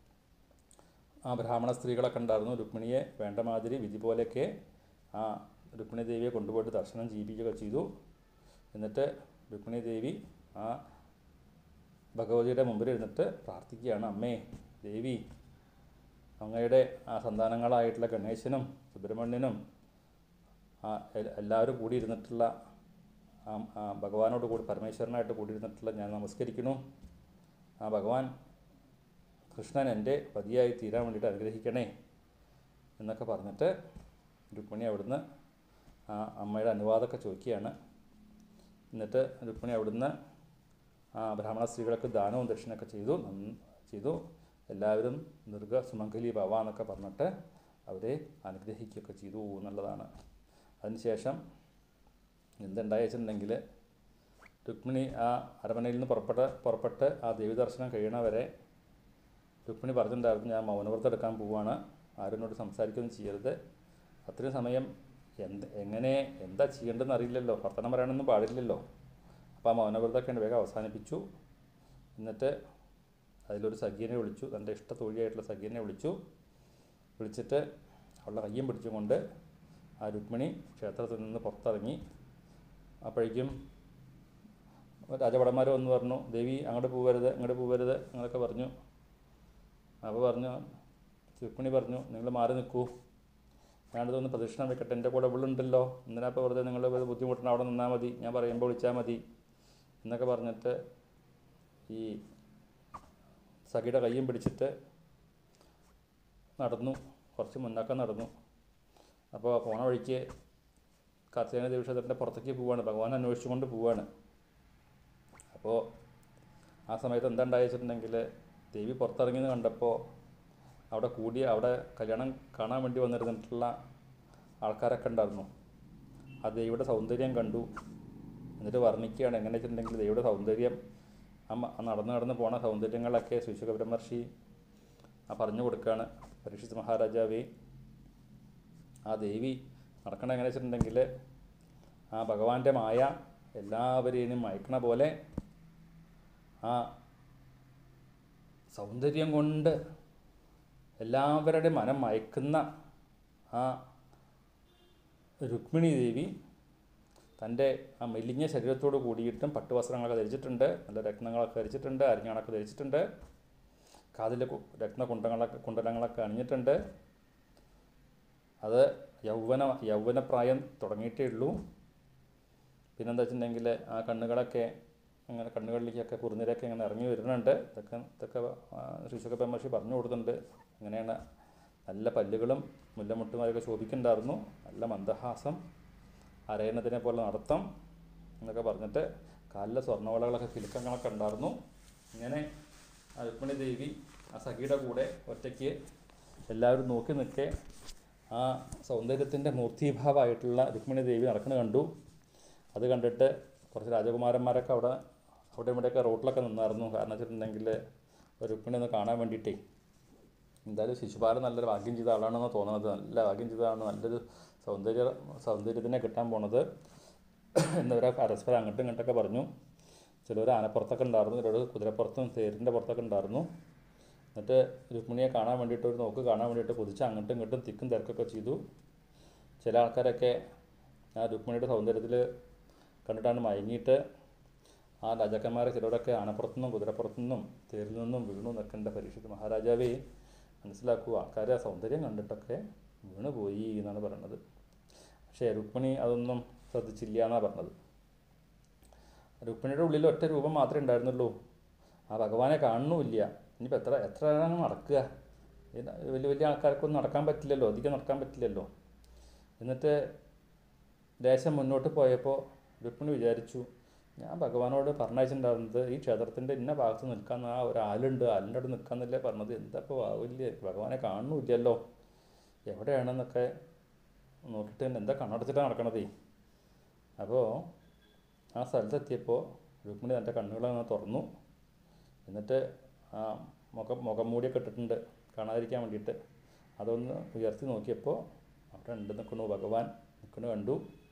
ആ ബ്രാഹ്മണ സ്ത്രീകളൊക്കെ ഉണ്ടായിരുന്നു. രുക്മിണിയെ വേണ്ട മാതിരി വിധി പോലെയൊക്കെ ആ രുക്മിണി ദേവിയെ കൊണ്ടുപോയിട്ട് ദർശനം ചെയ്യിപ്പിക്കുക ചെയ്തു. എന്നിട്ട് രുക്മിണി ദേവി ആ ഭഗവതിയുടെ മുമ്പിൽ ഇരുന്നിട്ട് പ്രാർത്ഥിക്കുകയാണ്, അമ്മേ ദേവി, അങ്ങയുടെ ആ സന്താനങ്ങളായിട്ടുള്ള ഗണേശനും സുബ്രഹ്മണ്യനും ആ എല്ലാവരും കൂടി ഇരുന്നിട്ടുള്ള ആ ഭഗവാനോട് കൂടി പരമേശ്വരനായിട്ട് കൂടിയിരുന്നിട്ടുള്ള ഞാൻ നമസ്കരിക്കുന്നു. ആ ഭഗവാൻ കൃഷ്ണൻ എൻ്റെ പതിയായി തീരാൻ വേണ്ടിയിട്ട് അനുഗ്രഹിക്കണേ എന്നൊക്കെ പറഞ്ഞിട്ട് രുക്മിണി അവിടുന്ന് ആ അമ്മയുടെ അനുവാദമൊക്കെ ചോദിക്കുകയാണ്. എന്നിട്ട് രുക്മിണി അവിടുന്ന് ആ ബ്രാഹ്മണ സ്ത്രീകൾക്ക് ദാനവും ദക്ഷിണയൊക്കെ ചെയ്തു ചെയ്തു എല്ലാവരും ദീർഘ സുമംഗലി ഭവ എന്നൊക്കെ പറഞ്ഞിട്ട് അവരെ അനുഗ്രഹിക്കുകയൊക്കെ ചെയ്തു എന്നുള്ളതാണ്. അതിനുശേഷം എന്തുണ്ടായി വെച്ചിട്ടുണ്ടെങ്കിൽ രുക്മിണി ആ അരമനയിൽ നിന്ന് പുറപ്പെട്ട് പുറപ്പെട്ട് ആ ദേവി ദർശനം കഴിയണവരെ രുക്മിണി പറഞ്ഞിട്ടുണ്ടായിരുന്നു, ഞാൻ മൗനവ്രതം എടുക്കാൻ പോവുകയാണ്, ആരോട് സംസാരിക്കുകയൊന്നും ചെയ്യരുത്. അത്രയും സമയം എന്ത് എങ്ങനെ എന്താ ചെയ്യേണ്ടതെന്ന് അറിയില്ലല്ലോ, വർത്തമാനം പറയാനൊന്നും പാടില്ലല്ലോ. അപ്പോൾ ആ മൗനവ്രതമൊക്കെ വേഗം അവസാനിപ്പിച്ചു. എന്നിട്ട് അതിലൊരു സഖിയനെ വിളിച്ചു, തൻ്റെ ഇഷ്ട തൊഴിലായിട്ടുള്ള സഖിയനെ വിളിച്ചു. വിളിച്ചിട്ട് അവളുടെ കയ്യും പിടിച്ചുകൊണ്ട് ആ രുക്മിണി ക്ഷേത്രത്തിൽ നിന്ന് പുറത്തിറങ്ങി. അപ്പോഴേക്കും രാജഭടന്മാർ വന്ന് പറഞ്ഞു, ദേവി അങ്ങോട്ട് പോകരുത് അങ്ങോട്ട് പോകരുത് അങ്ങനെയൊക്കെ പറഞ്ഞു. അപ്പോൾ പറഞ്ഞു, രുക്മിണി പറഞ്ഞു, നിങ്ങൾ മാറി നിൽക്കൂ, ഞാനിതൊന്ന് പ്രദക്ഷിണം വെക്കട്ടെ, എൻ്റെ കൂടെ ഇവളുണ്ടല്ലോ, എന്തിനാ ഇപ്പോൾ വെറുതെ നിങ്ങൾ ബുദ്ധിമുട്ടണം, അവിടെ നിന്നാൽ മതി, ഞാൻ പറയുമ്പോൾ വിളിച്ചാൽ മതി എന്നൊക്കെ പറഞ്ഞിട്ട് ഈ സഖിയുടെ കയ്യും പിടിച്ചിട്ട് നടന്നു, കുറച്ച് മുന്നൊക്കെ നടന്നു. അപ്പോൾ പോണ വഴിക്ക് കാർത്തികേയ ദേവി ക്ഷേത്രത്തിൻ്റെ പുറത്തേക്ക് പോവുകയാണ്, ഭഗവാൻ അന്വേഷിച്ചുകൊണ്ട് പോവുകയാണ്. അപ്പോൾ ആ സമയത്ത് എന്താ ഉണ്ടായി വെച്ചിട്ടുണ്ടെങ്കിൽ ദേവി പുറത്തിറങ്ങിയെന്ന് കണ്ടപ്പോൾ അവിടെ കൂടി അവിടെ കല്യാണം കാണാൻ വേണ്ടി വന്നിരുന്നിട്ടുള്ള ആൾക്കാരൊക്കെ ഉണ്ടായിരുന്നു. ആ ദേവിയുടെ സൗന്ദര്യം കണ്ടു. എന്നിട്ട് വർണ്ണിക്കുകയാണ് എങ്ങനെ വെച്ചിട്ടുണ്ടെങ്കിൽ ദേവിയുടെ സൗന്ദര്യം ആ നടന്ന് നടന്ന് പോണ സൗന്ദര്യങ്ങളൊക്കെ ശ്രീ ശുഖബ്രഹ്മർഷി ആ പറഞ്ഞു കൊടുക്കുകയാണ്. പരീക്ഷിത് മഹാരാജാവേ, ആ ദേവി നടക്കണ എങ്ങനെ വെച്ചിട്ടുണ്ടെങ്കിൽ ആ ഭഗവാന്റെ മായ എല്ലാവരെയും മയക്കണ പോലെ ആ സൗന്ദര്യം കൊണ്ട് എല്ലാവരുടെയും മനം മയക്കുന്ന ആ രുക്മിണി ദേവി തൻ്റെ ആ മെലിഞ്ഞ ശരീരത്തോട് കൂടിയിട്ടും പട്ടുവസ്ത്രങ്ങളൊക്കെ ധരിച്ചിട്ടുണ്ട്, നല്ല രത്നങ്ങളൊക്കെ ധരിച്ചിട്ടുണ്ട്, അരിഞ്ഞാണൊക്കെ ധരിച്ചിട്ടുണ്ട്, കാതിൽ രത്നകുണ്ടങ്ങളൊക്കെ കുണ്ടലങ്ങളൊക്കെ അണിഞ്ഞിട്ടുണ്ട്. അത് യൗവന യൗവനപ്രായം തുടങ്ങിയിട്ടേ ഉള്ളൂ. പിന്നെന്താ വെച്ചിട്ടുണ്ടെങ്കിൽ ആ കണ്ണുകളൊക്കെ അങ്ങനെ കണ്ണുകളിലേക്കൊക്കെ കുറുനിരൊക്കെ ഇങ്ങനെ ഇറങ്ങി വരുന്നുണ്ട്. ഇതൊക്കെ ഇതൊക്കെ ശ്രീ ശുഖബ്രഹ്മർഷി പറഞ്ഞു കൊടുക്കുന്നുണ്ട്. അങ്ങനെയാണ്. നല്ല പല്ലുകളും മുല്ലമുട്ടുമാരൊക്കെ ശോഭിക്കുന്നുണ്ടായിരുന്നു, നല്ല മന്ദഹാസം, അരയണത്തിനെ പോലെ നടത്തം എന്നൊക്കെ പറഞ്ഞിട്ട് കാലിലെ സ്വർണ്ണവളകളൊക്കെ കിലുക്കങ്ങളൊക്കെ ഉണ്ടായിരുന്നു. ഇങ്ങനെ ആ രുക്മിണി ദേവി ആ സഖിയുടെ കൂടെ ഒറ്റയ്ക്ക് എല്ലാവരും നോക്കി നിൽക്കെ ആ സൗന്ദര്യത്തിൻ്റെ മൂർത്തീഭാവമായിട്ടുള്ള രുക്മിണി ദേവി നടക്കുന്നത് കണ്ടു. അത് കണ്ടിട്ട് കുറച്ച് രാജകുമാരന്മാരൊക്കെ അവിടെ അവിടെ ഇവിടെയൊക്കെ റോട്ടിലൊക്കെ നിന്നായിരുന്നു. കാരണം വെച്ചിട്ടുണ്ടെങ്കിൽ രുക്മിണി ഒന്ന് കാണാൻ വേണ്ടിയിട്ടേ. എന്തായാലും ശിശുപാലൻ നല്ലൊരു ഭാഗ്യം ചെയ്ത ആളാണെന്ന് തോന്നുന്നത്. നല്ല ഭാഗ്യം ചെയ്തതാണ്, നല്ലൊരു സൗന്ദര്യ സൗന്ദര്യത്തിനെ കിട്ടാൻ പോണത് എന്നവരെ പരസ്പരം അങ്ങോട്ടും ഇങ്ങോട്ടൊക്കെ പറഞ്ഞു. ചിലർ ആനപ്പുറത്തൊക്കെ ഉണ്ടായിരുന്നു, ചിലർ കുതിരപ്പുറത്തും തേരിൻ്റെ പുറത്തൊക്കെ ഉണ്ടായിരുന്നു. എന്നിട്ട് രുക്മിണിയെ കാണാൻ വേണ്ടിയിട്ട് ഒരു നോക്ക് കാണാൻ വേണ്ടിയിട്ട് കുതിച്ച് അങ്ങോട്ടും ഇങ്ങോട്ടും തിക്കും തിരക്കൊക്കെ ചെയ്തു. ചില ആൾക്കാരൊക്കെ ആ രുക്മിണിയുടെ സൗന്ദര്യത്തിൽ കണ്ടിട്ടാണ് മയങ്ങിയിട്ട് ആ രാജാക്കന്മാരെ ചിലരൊക്കെ ആനപ്പുറത്തുനിന്നും കുതിരപ്പുറത്തുനിന്നും തേരിൽ നിന്നും വീണു നിൽക്കേണ്ട പരീക്ഷിത് മഹാരാജാവേ മനസ്സിലാക്കുക, ആൾക്കാരെ ആ സൗന്ദര്യം കണ്ടിട്ടൊക്കെ വീണു പോയി എന്നാണ് പറയുന്നത്. പക്ഷേ രുക്മിണി അതൊന്നും ശ്രദ്ധിച്ചില്ല എന്നാണ് പറഞ്ഞത്. രുക്മിണിയുടെ ഉള്ളിൽ ഒറ്റ രൂപം മാത്രമേ ഉണ്ടായിരുന്നുള്ളൂ, ആ ഭഗവാനെ കാണുന്നുമില്ല. ഇനിയിപ്പോൾ എത്ര എത്ര നടക്കുക, വലിയ വലിയ ആൾക്കാർക്കൊന്നും നടക്കാൻ പറ്റില്ലല്ലോ, അധികം നടക്കാൻ പറ്റില്ലല്ലോ. എന്നിട്ട് ദേശം മുന്നോട്ട് പോയപ്പോൾ രുക്മിണി വിചാരിച്ചു, ഞാൻ ഭഗവാനോട് പറഞ്ഞയച്ചിട്ടുണ്ടായിരുന്നത് ഈ ക്ഷേത്രത്തിൻ്റെ ഇന്ന ഭാഗത്ത് നിൽക്കാൻ ആ ഒരു ആലുണ്ട്, ആലിൻ്റെ അവിടെ നിൽക്കാമെന്നല്ലേ പറഞ്ഞത്. എന്താ ഇപ്പോൾ ആവില്ല, ഭഗവാനെ കാണുന്നില്ലല്ലോ, എവിടെയാണെന്നൊക്കെ നോക്കിയിട്ട് എന്താ കണ്ണടച്ചിട്ടാണ് നടക്കണതേ. അപ്പോൾ ആ സ്ഥലത്തെത്തിയപ്പോൾ രുക്മിണി തൻ്റെ കണ്ണുകളൊന്ന് തുറന്നു. എന്നിട്ട് ആ മുഖം മുഖം മൂടിയൊക്കെ ഇട്ടിട്ടുണ്ട് കാണാതിരിക്കാൻ വേണ്ടിയിട്ട്. അതൊന്ന് ഉയർത്തി നോക്കിയപ്പോൾ അവിടെ ഉണ്ട് നിൽക്കണു, ഭഗവാൻ നിൽക്കണു കണ്ടു.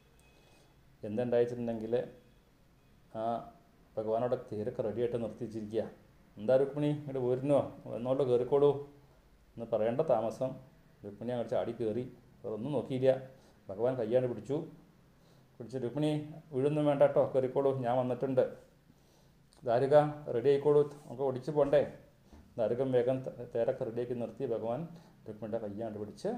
എന്തുണ്ടായിട്ടുണ്ടെങ്കിൽ ആ ഭഗവാനോടെ തേരൊക്കെ റെഡിയായിട്ട് നിർത്തി വെച്ചിരിക്കുക. എന്താ രുക്മിണി ഇങ്ങോട്ട് പോരുന്നോ, എന്നോട് കയറിക്കോളൂ എന്ന് പറയേണ്ട താമസം രുക്മിണി അങ്ങോട്ട് ചാടി കയറി. അതൊന്നും നോക്കിയില്ല, ഭഗവാൻ കയ്യാണ്ട് പിടിച്ചു. പിടിച്ച് രുക്മിണി വീഴൊന്നും വേണ്ട കേട്ടോ, കയറിക്കോളൂ, ഞാൻ വന്നിട്ടുണ്ട്. ദാരിക റെഡി ആയിക്കോളൂ, നമുക്ക് ഓടിച്ച് പോകണ്ടേ. ദാരികം വേഗം തേരൊക്കെ റെഡിയാക്കി നിർത്തി ഭഗവാൻ രുക്മിണിയുടെ കയ്യാണ്ട് പിടിച്ച്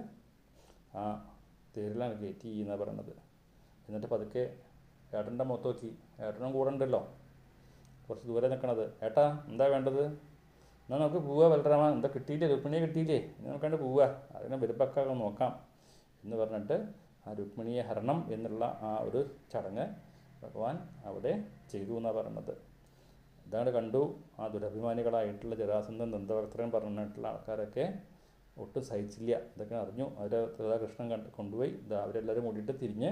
ആ തേരിലാണ് കയറ്റി എന്നാണ് പറയണത്. എന്നിട്ട് പതുക്കെ ഏട്ടൻ്റെ മുഖത്ത് നോക്കി. ഏട്ടനും കൂടെ ഉണ്ടല്ലോ, കുറച്ച് ദൂരെ നിൽക്കണത്. ഏട്ടാ എന്താ വേണ്ടത്? എന്നാൽ നമുക്ക് പോവുക ബലരാമ, എന്താ കിട്ടിയില്ലേ, രുക്മിണിയെ കിട്ടിയില്ലേ, ഇനി നമുക്കണ്ട് പോവുക, അതിനെ വരുമ്പൊക്കെ നോക്കാം എന്ന് പറഞ്ഞിട്ട് ആ രുക്മിണിയെ ഹരണം എന്നുള്ള ആ ഒരു ചടങ്ങ് ഭഗവാൻ അവിടെ ചെയ്തു എന്നാണ് പറയുന്നത്. ഇതാണ് കണ്ടു. ആ ദുരഭിമാനികളായിട്ടുള്ള ജരാസന്ധൻ ദന്തവക്ത്രൻ പറഞ്ഞിട്ടുള്ള ആൾക്കാരൊക്കെ ഒട്ടും സഹിച്ചില്ല. ഇതൊക്കെ അറിഞ്ഞു. അവർ രാധാകൃഷ്ണൻ കണ്ട് കൊണ്ടുപോയി അവരെല്ലാവരും കൂടിയിട്ട് തിരിഞ്ഞ്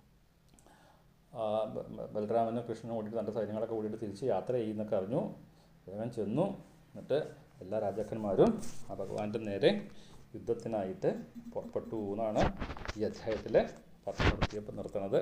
ബലരാമനും കൃഷ്ണനും കൂടിയിട്ട് തൻ്റെ സൈന്യങ്ങളൊക്കെ കൂടിയിട്ട് തിരിച്ച് യാത്ര ചെയ്യുന്നൊക്കെ അറിഞ്ഞു. വേഗം ചെന്നു. എന്നിട്ട് എല്ലാ രാജാക്കന്മാരും ആ ഭഗവാന്റെ നേരെ യുദ്ധത്തിനായിട്ട് പുറപ്പെട്ടു എന്നാണ് ഈ അധ്യായത്തിൽ പറഞ്ഞു നിർത്തിയപ്പോൾ നിർത്തുന്നത്.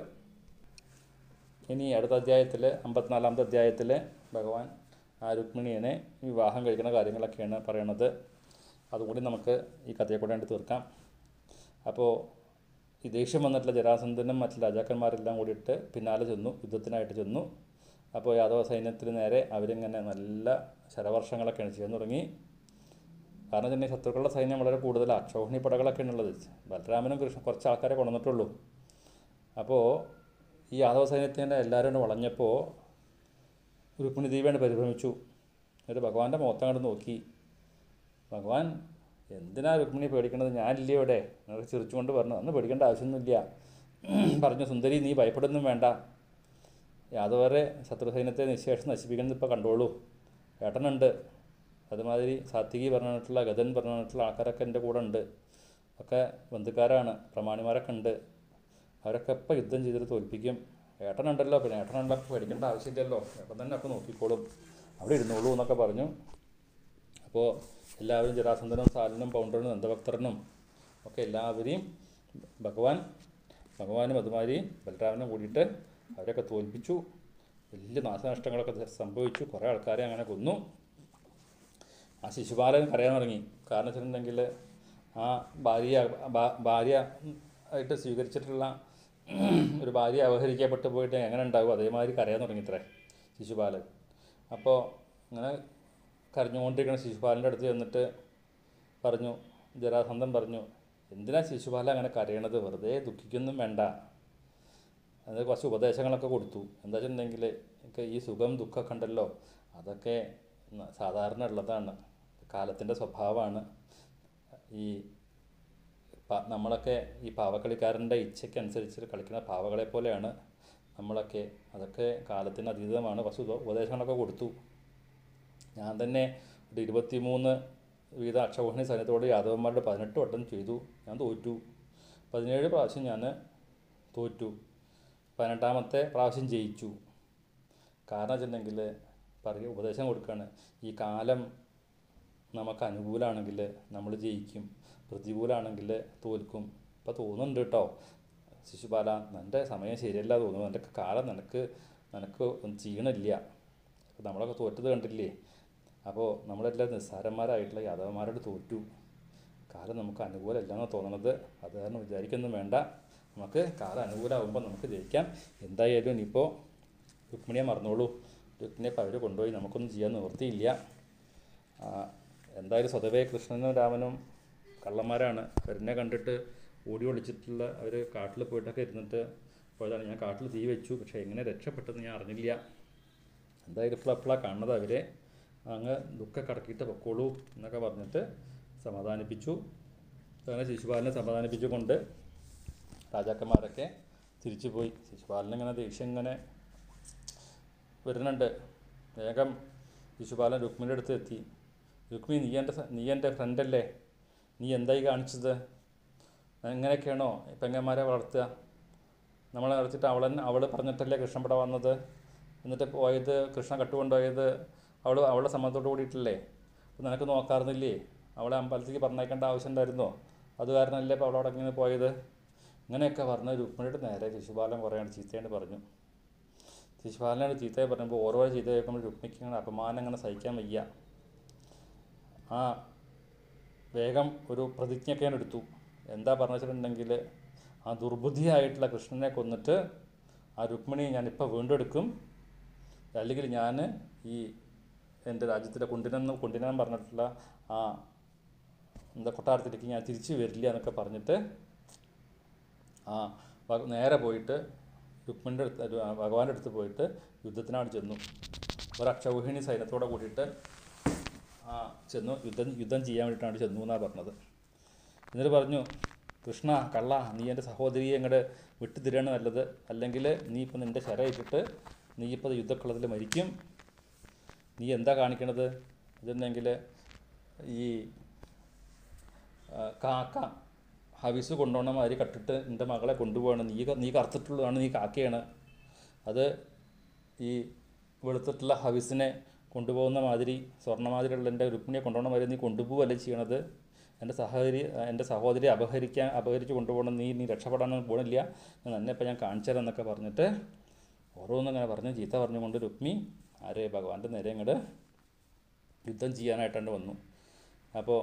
ഇനി അടുത്ത അധ്യായത്തിൽ അമ്പത്തിനാലാമത്തെ അധ്യായത്തിൽ ഭഗവാൻ ആ രുക്മിണിയെ വിവാഹം കഴിക്കുന്ന കാര്യങ്ങളൊക്കെയാണ് പറയണത്. അതുകൂടി നമുക്ക് ഈ കഥയെ കൂടെ കണ്ട് തീർക്കാം. അപ്പോൾ ഈ ദേഷ്യം വന്നിട്ടുള്ള ജരാസന്ധനും മറ്റു രാജാക്കന്മാരെല്ലാം കൂടിയിട്ട് പിന്നാലെ ചെന്നു, യുദ്ധത്തിനായിട്ട് ചെന്നു. അപ്പോൾ യാദവ സൈന്യത്തിന് നേരെ അവരിങ്ങനെ നല്ല ശരവർഷങ്ങളൊക്കെയാണ് ചെയ്യാൻ തുടങ്ങി. കാരണം തന്നെ ശത്രുക്കളുടെ സൈന്യം വളരെ കൂടുതലാണ്, അക്ഷോഹിണി പടകളൊക്കെയാണ് ഉള്ളത്. ബലരാമനും കൃഷ്ണൻ കുറച്ച് ആൾക്കാരെ കൊണ്ടുവന്നിട്ടുള്ളൂ. അപ്പോൾ ഈ യാദവ സൈന്യത്തിൻ്റെ എല്ലാവരും വളഞ്ഞപ്പോൾ രുക്മിണി ദേവിയാണ് പരിഭ്രമിച്ചു. എന്നിട്ട് ഭഗവാന്റെ മുഖത്തം കണ്ട് നോക്കി. ഭഗവാൻ എന്തിനാ രുക്മിണി പേടിക്കണത്, ഞാനില്ലേ ഇവിടെ എന്നൊക്കെ ചിരിച്ചുകൊണ്ട് പറഞ്ഞു. അന്ന് പേടിക്കേണ്ട ആവശ്യമൊന്നുമില്ല പറഞ്ഞു. സുന്ദരി നീ ഭയപ്പെടുന്നും വേണ്ട, യാദവരെ ശത്രുസൈന്യത്തെ നിശേഷം നശിപ്പിക്കുന്നത് ഇപ്പോൾ കണ്ടോളൂ, ഏട്ടനുണ്ട്. അതുമാതിരി സാത്വികി പറഞ്ഞിട്ടുള്ള ഗതൻ പറഞ്ഞിട്ടുള്ള ആൾക്കാരൊക്കെ എൻ്റെ കൂടെ ഉണ്ട്, ഒക്കെ ബന്ധുക്കാരാണ്, പ്രമാണിമാരൊക്കെ ഉണ്ട്. അവരൊക്കെ ഇപ്പോൾ യുദ്ധം ചെയ്തിട്ട് തോൽപ്പിക്കും. ഏട്ടനുണ്ടല്ലോ, പിന്നെ ഏട്ടനുണ്ടൊക്കെ പേടിക്കേണ്ട ആവശ്യമില്ലല്ലോ, ഏട്ടൻ തന്നെ ഒക്കെ നോക്കിക്കോളും, അവിടെ ഇരുന്നോളൂ എന്നൊക്കെ പറഞ്ഞു. അപ്പോൾ എല്ലാവരും ജരാസന്ധനും സാലനും പൗണ്ഡ്രനും ദന്തഭക്തരനും ഒക്കെ എല്ലാവരെയും ഭഗവാൻ ഭഗവാനും അതുമാതിരി ബലരാമനും കൂടിയിട്ട് അവരൊക്കെ തോൽപ്പിച്ചു. വലിയ നാശനഷ്ടങ്ങളൊക്കെ സംഭവിച്ചു. കുറേ ആൾക്കാരെ അങ്ങനെ കൊന്നു. ആ ശിശുപാലൻ കരയാൻ തുടങ്ങി. കാരണം വെച്ചിട്ടുണ്ടെങ്കിൽ ആ ഭാര്യ ഭാര്യ ആയിട്ട് സ്വീകരിച്ചിട്ടുള്ള ഒരു ഭാര്യ അപഹരിക്കപ്പെട്ടു പോയിട്ട് എങ്ങനെ ഉണ്ടാവും, അതേമാതിരി കരയാൻ തുടങ്ങിത്രേ ശിശുപാലൻ. അപ്പോൾ അങ്ങനെ കരഞ്ഞുകൊണ്ടിരിക്കുന്ന ശിശുപാലൻ്റെ അടുത്ത് ചെന്നിട്ട് പറഞ്ഞു, ജരാസന്ധൻ പറഞ്ഞു, എന്തിനാ ശിശുപാലൻ അങ്ങനെ കരയണത്, വെറുതെ ദുഃഖിക്കൊന്നും വേണ്ട. അത് കുറച്ച് ഉപദേശങ്ങളൊക്കെ കൊടുത്തു. എന്താ വെച്ചിട്ടുണ്ടെങ്കിൽ ഒക്കെ ഈ സുഖം ദുഃഖമൊക്കെ ഉണ്ടല്ലോ, അതൊക്കെ സാധാരണ ഉള്ളതാണ്, കാലത്തിൻ്റെ സ്വഭാവമാണ്. ഈ നമ്മളൊക്കെ ഈ പാവക്കളിക്കാരൻ്റെ ഇച്ഛയ്ക്കനുസരിച്ച് കളിക്കുന്ന പാവകളെ പോലെയാണ് നമ്മളൊക്കെ. അതൊക്കെ കാലത്തിന് അതീതമാണ്. കുറച്ച് ഉപദേശങ്ങളൊക്കെ കൊടുത്തു. ഞാൻ തന്നെ ഒരു ഇരുപത്തി മൂന്ന് വീത അക്ഷൗഹിണി സൈന്യത്തോട് യാദവന്മാരുടെ പതിനെട്ട് വട്ടം ചെയ്തു. ഞാൻ തോറ്റു. പതിനേഴ് പ്രാവശ്യം ഞാൻ തോറ്റു. പതിനെട്ടാമത്തെ പ്രാവശ്യം ജയിച്ചു. കാരണം വെച്ചിട്ടുണ്ടെങ്കിൽ പറയുക ഉപദേശം കൊടുക്കുകയാണ്. ഈ കാലം നമുക്ക് അനുകൂലമാണെങ്കിൽ നമ്മൾ ജയിക്കും, പ്രതികൂലമാണെങ്കിൽ തോൽക്കും. ഇപ്പോൾ തോന്നുന്നുണ്ട് കേട്ടോ ശിശുപാല, നിൻ്റെ സമയം ശരിയല്ല തോന്നുന്നു, എൻ്റെ കാലം നിനക്ക് നിനക്ക് ഒന്നും ചെയ്യണില്ല. അപ്പോൾ നമ്മളൊക്കെ തോറ്റത് കണ്ടില്ലേ. അപ്പോൾ നമ്മളെല്ലാം നിസ്സാരന്മാരായിട്ടുള്ള യാദവന്മാരോട് തോറ്റു. കാലം നമുക്ക് അനുകൂലമല്ല എന്നാണ് തോന്നണത്. അത് കാരണം വിചാരിക്കൊന്നും വേണ്ട, നമുക്ക് കാലം അനുകൂലമാകുമ്പോൾ നമുക്ക് ജയിക്കാം. എന്തായാലും ഇനിയിപ്പോൾ രുക്മിണിയെ മറന്നോളൂ. രുക്മിണിയെ ഇപ്പോൾ അവർ കൊണ്ടുപോയി, നമുക്കൊന്നും ചെയ്യാൻ നിവൃത്തിയില്ല. എന്തായാലും സ്വതവേ കൃഷ്ണനും രാമനും കള്ളന്മാരാണ്. അവരെന്നെ കണ്ടിട്ട് ഓടി ഒളിച്ചിട്ടുള്ള അവർ കാട്ടിൽ പോയിട്ടൊക്കെ ഇരുന്നിട്ട് പോയതാണ്. ഞാൻ കാട്ടിൽ തീ വെച്ചു, പക്ഷേ എങ്ങനെ രക്ഷപ്പെട്ടെന്ന് ഞാൻ അറിഞ്ഞില്ല. എന്തായാലും ഇപ്പോൾ എപ്പോഴാണ് കാണുന്നത് അവരെ. അങ്ങ് ദുഃഖം കടക്കിയിട്ട് പൊക്കോളൂ എന്നൊക്കെ പറഞ്ഞിട്ട് സമാധാനിപ്പിച്ചു. അങ്ങനെ ശിശുപാലനെ സമാധാനിപ്പിച്ചുകൊണ്ട് രാജാക്കന്മാരൊക്കെ തിരിച്ചു പോയി. ശിശുപാലനിങ്ങനെ ദേഷ്യം ഇങ്ങനെ വരുന്നുണ്ട്. വേഗം ശിശുപാലൻ രുക്മിണിയുടെ അടുത്ത് എത്തി. രുക്മിണി, നീ എൻ്റെ നീ എൻ്റെ ഫ്രണ്ടല്ലേ, നീ എന്തായി കാണിച്ചത്? എങ്ങനെയൊക്കെയാണോ പെങ്ങന്മാരെ വളർത്തുക? നമ്മളെ വളർത്തിയിട്ട് അവളെ അവൾ പറഞ്ഞിട്ടല്ലേ കൃഷ്ണൻ ഇവിടെ വന്നത്? എന്നിട്ട് പോയത് കൃഷ്ണൻ കട്ടുകൊണ്ടുപോയത് അവൾ അവളുടെ സമ്മതത്തോട് കൂടിയിട്ടില്ലേ? അപ്പോൾ നിനക്ക് നോക്കാറുന്നില്ലേ? അവളെ അമ്പലത്തേക്ക് പറഞ്ഞേക്കേണ്ട ആവശ്യം ഉണ്ടായിരുന്നോ? അത് കാരണമല്ലേ ഇപ്പോൾ അവളവിടെ ഇങ്ങനെ പോയത്? ഇങ്ങനെയൊക്കെ പറഞ്ഞ് രുക്മിണിയുടെ നേരെ ശിശുപാലൻ കുറേയാണ് ചീത്തയായിട്ട് പറഞ്ഞു. ശിശുപാലനോട് ചീത്തയെ പറയുമ്പോൾ ഓരോ ചീത്ത കേൾക്കുമ്പോൾ രുക്മിണിക്ക് ഇങ്ങനെ അപമാനം ഇങ്ങനെ സഹിക്കാൻ വയ്യ. ആ വേഗം ഒരു പ്രതിജ്ഞയൊക്കെ എടുത്തു. എന്താ പറഞ്ഞു വെച്ചിട്ടുണ്ടെങ്കിൽ, ആ ദുർബുദ്ധിയായിട്ടുള്ള കൃഷ്ണനെ കൊന്നിട്ട് ആ രുക്മിണി ഞാനിപ്പോൾ വീണ്ടെടുക്കും, അല്ലെങ്കിൽ ഞാൻ ഈ എൻ്റെ രാജ്യത്തിലെ കുണ്ടിനെന്ന് കുണ്ടിനെന്ന് പറഞ്ഞിട്ടുള്ള ആ എന്താ കൊട്ടാരത്തിലേക്ക് ഞാൻ തിരിച്ചു വരില്ല എന്നൊക്കെ പറഞ്ഞിട്ട് ആ നേരെ പോയിട്ട് രുക്മിണിൻ്റെ അടുത്ത് ഭഗവാന്റെ അടുത്ത് പോയിട്ട് യുദ്ധത്തിനാണ് ചെന്നു. ഒരു അക്ഷൗഹിണി സൈന്യത്തോടെ കൂടിയിട്ട് ആ ചെന്നു യുദ്ധം യുദ്ധം ചെയ്യാൻ വേണ്ടിയിട്ടാണ് ചെന്നു എന്നാണ് പറഞ്ഞത്. എന്നിട്ട് പറഞ്ഞു, കൃഷ്ണ കള്ള, നീ എൻ്റെ സഹോദരിയെ ഇങ്ങോട്ട് വിട്ടു തരികയാണ് നല്ലത്, അല്ലെങ്കിൽ നീ ഇപ്പം നിൻ്റെ ശര ഇട്ടിട്ട് നീ ഇപ്പോൾ യുദ്ധക്കളത്തിൽ മരിക്കും. നീ എന്താ കാണിക്കണത്? ഇതുണ്ടെങ്കിൽ ഈ കാക്ക ഹവിസ് കൊണ്ടുപോകണ മാതിരി കട്ടിട്ട് എൻ്റെ മകളെ കൊണ്ടുപോവാണ്, നീ നീ കറുത്തിട്ടുള്ളതാണ്, നീ കാക്കയാണ്. അത് ഈ വെളുത്തിട്ടുള്ള ഹവിസിനെ കൊണ്ടുപോകുന്ന മാതിരി സ്വർണ്ണമാതിരിയുള്ള എൻ്റെ രുക്മിണിയെ കൊണ്ടുപോകണ മാതിരി നീ കൊണ്ടുപോവുകയല്ലേ ചെയ്യണത്. എൻ്റെ സഹോദരി എൻ്റെ സഹോദരിയെ അപഹരിക്കാൻ അപഹരിച്ച് കൊണ്ടുപോകണം, നീ നീ രക്ഷപ്പെടാനൊന്നും പോകണില്ല, ഞാൻ എന്നെ ഇപ്പം ഞാൻ കാണിച്ചു തരാം എന്നൊക്കെ പറഞ്ഞിട്ട് ഓരോന്നും ഇങ്ങനെ പറഞ്ഞ് ചീത്ത പറഞ്ഞുകൊണ്ട് രുക്മി ആരെ ഭഗവാന്റെ നേരെ ഇങ്ങോട്ട് യുദ്ധം ചെയ്യാനായിട്ടാണ്ട് വന്നു. അപ്പോൾ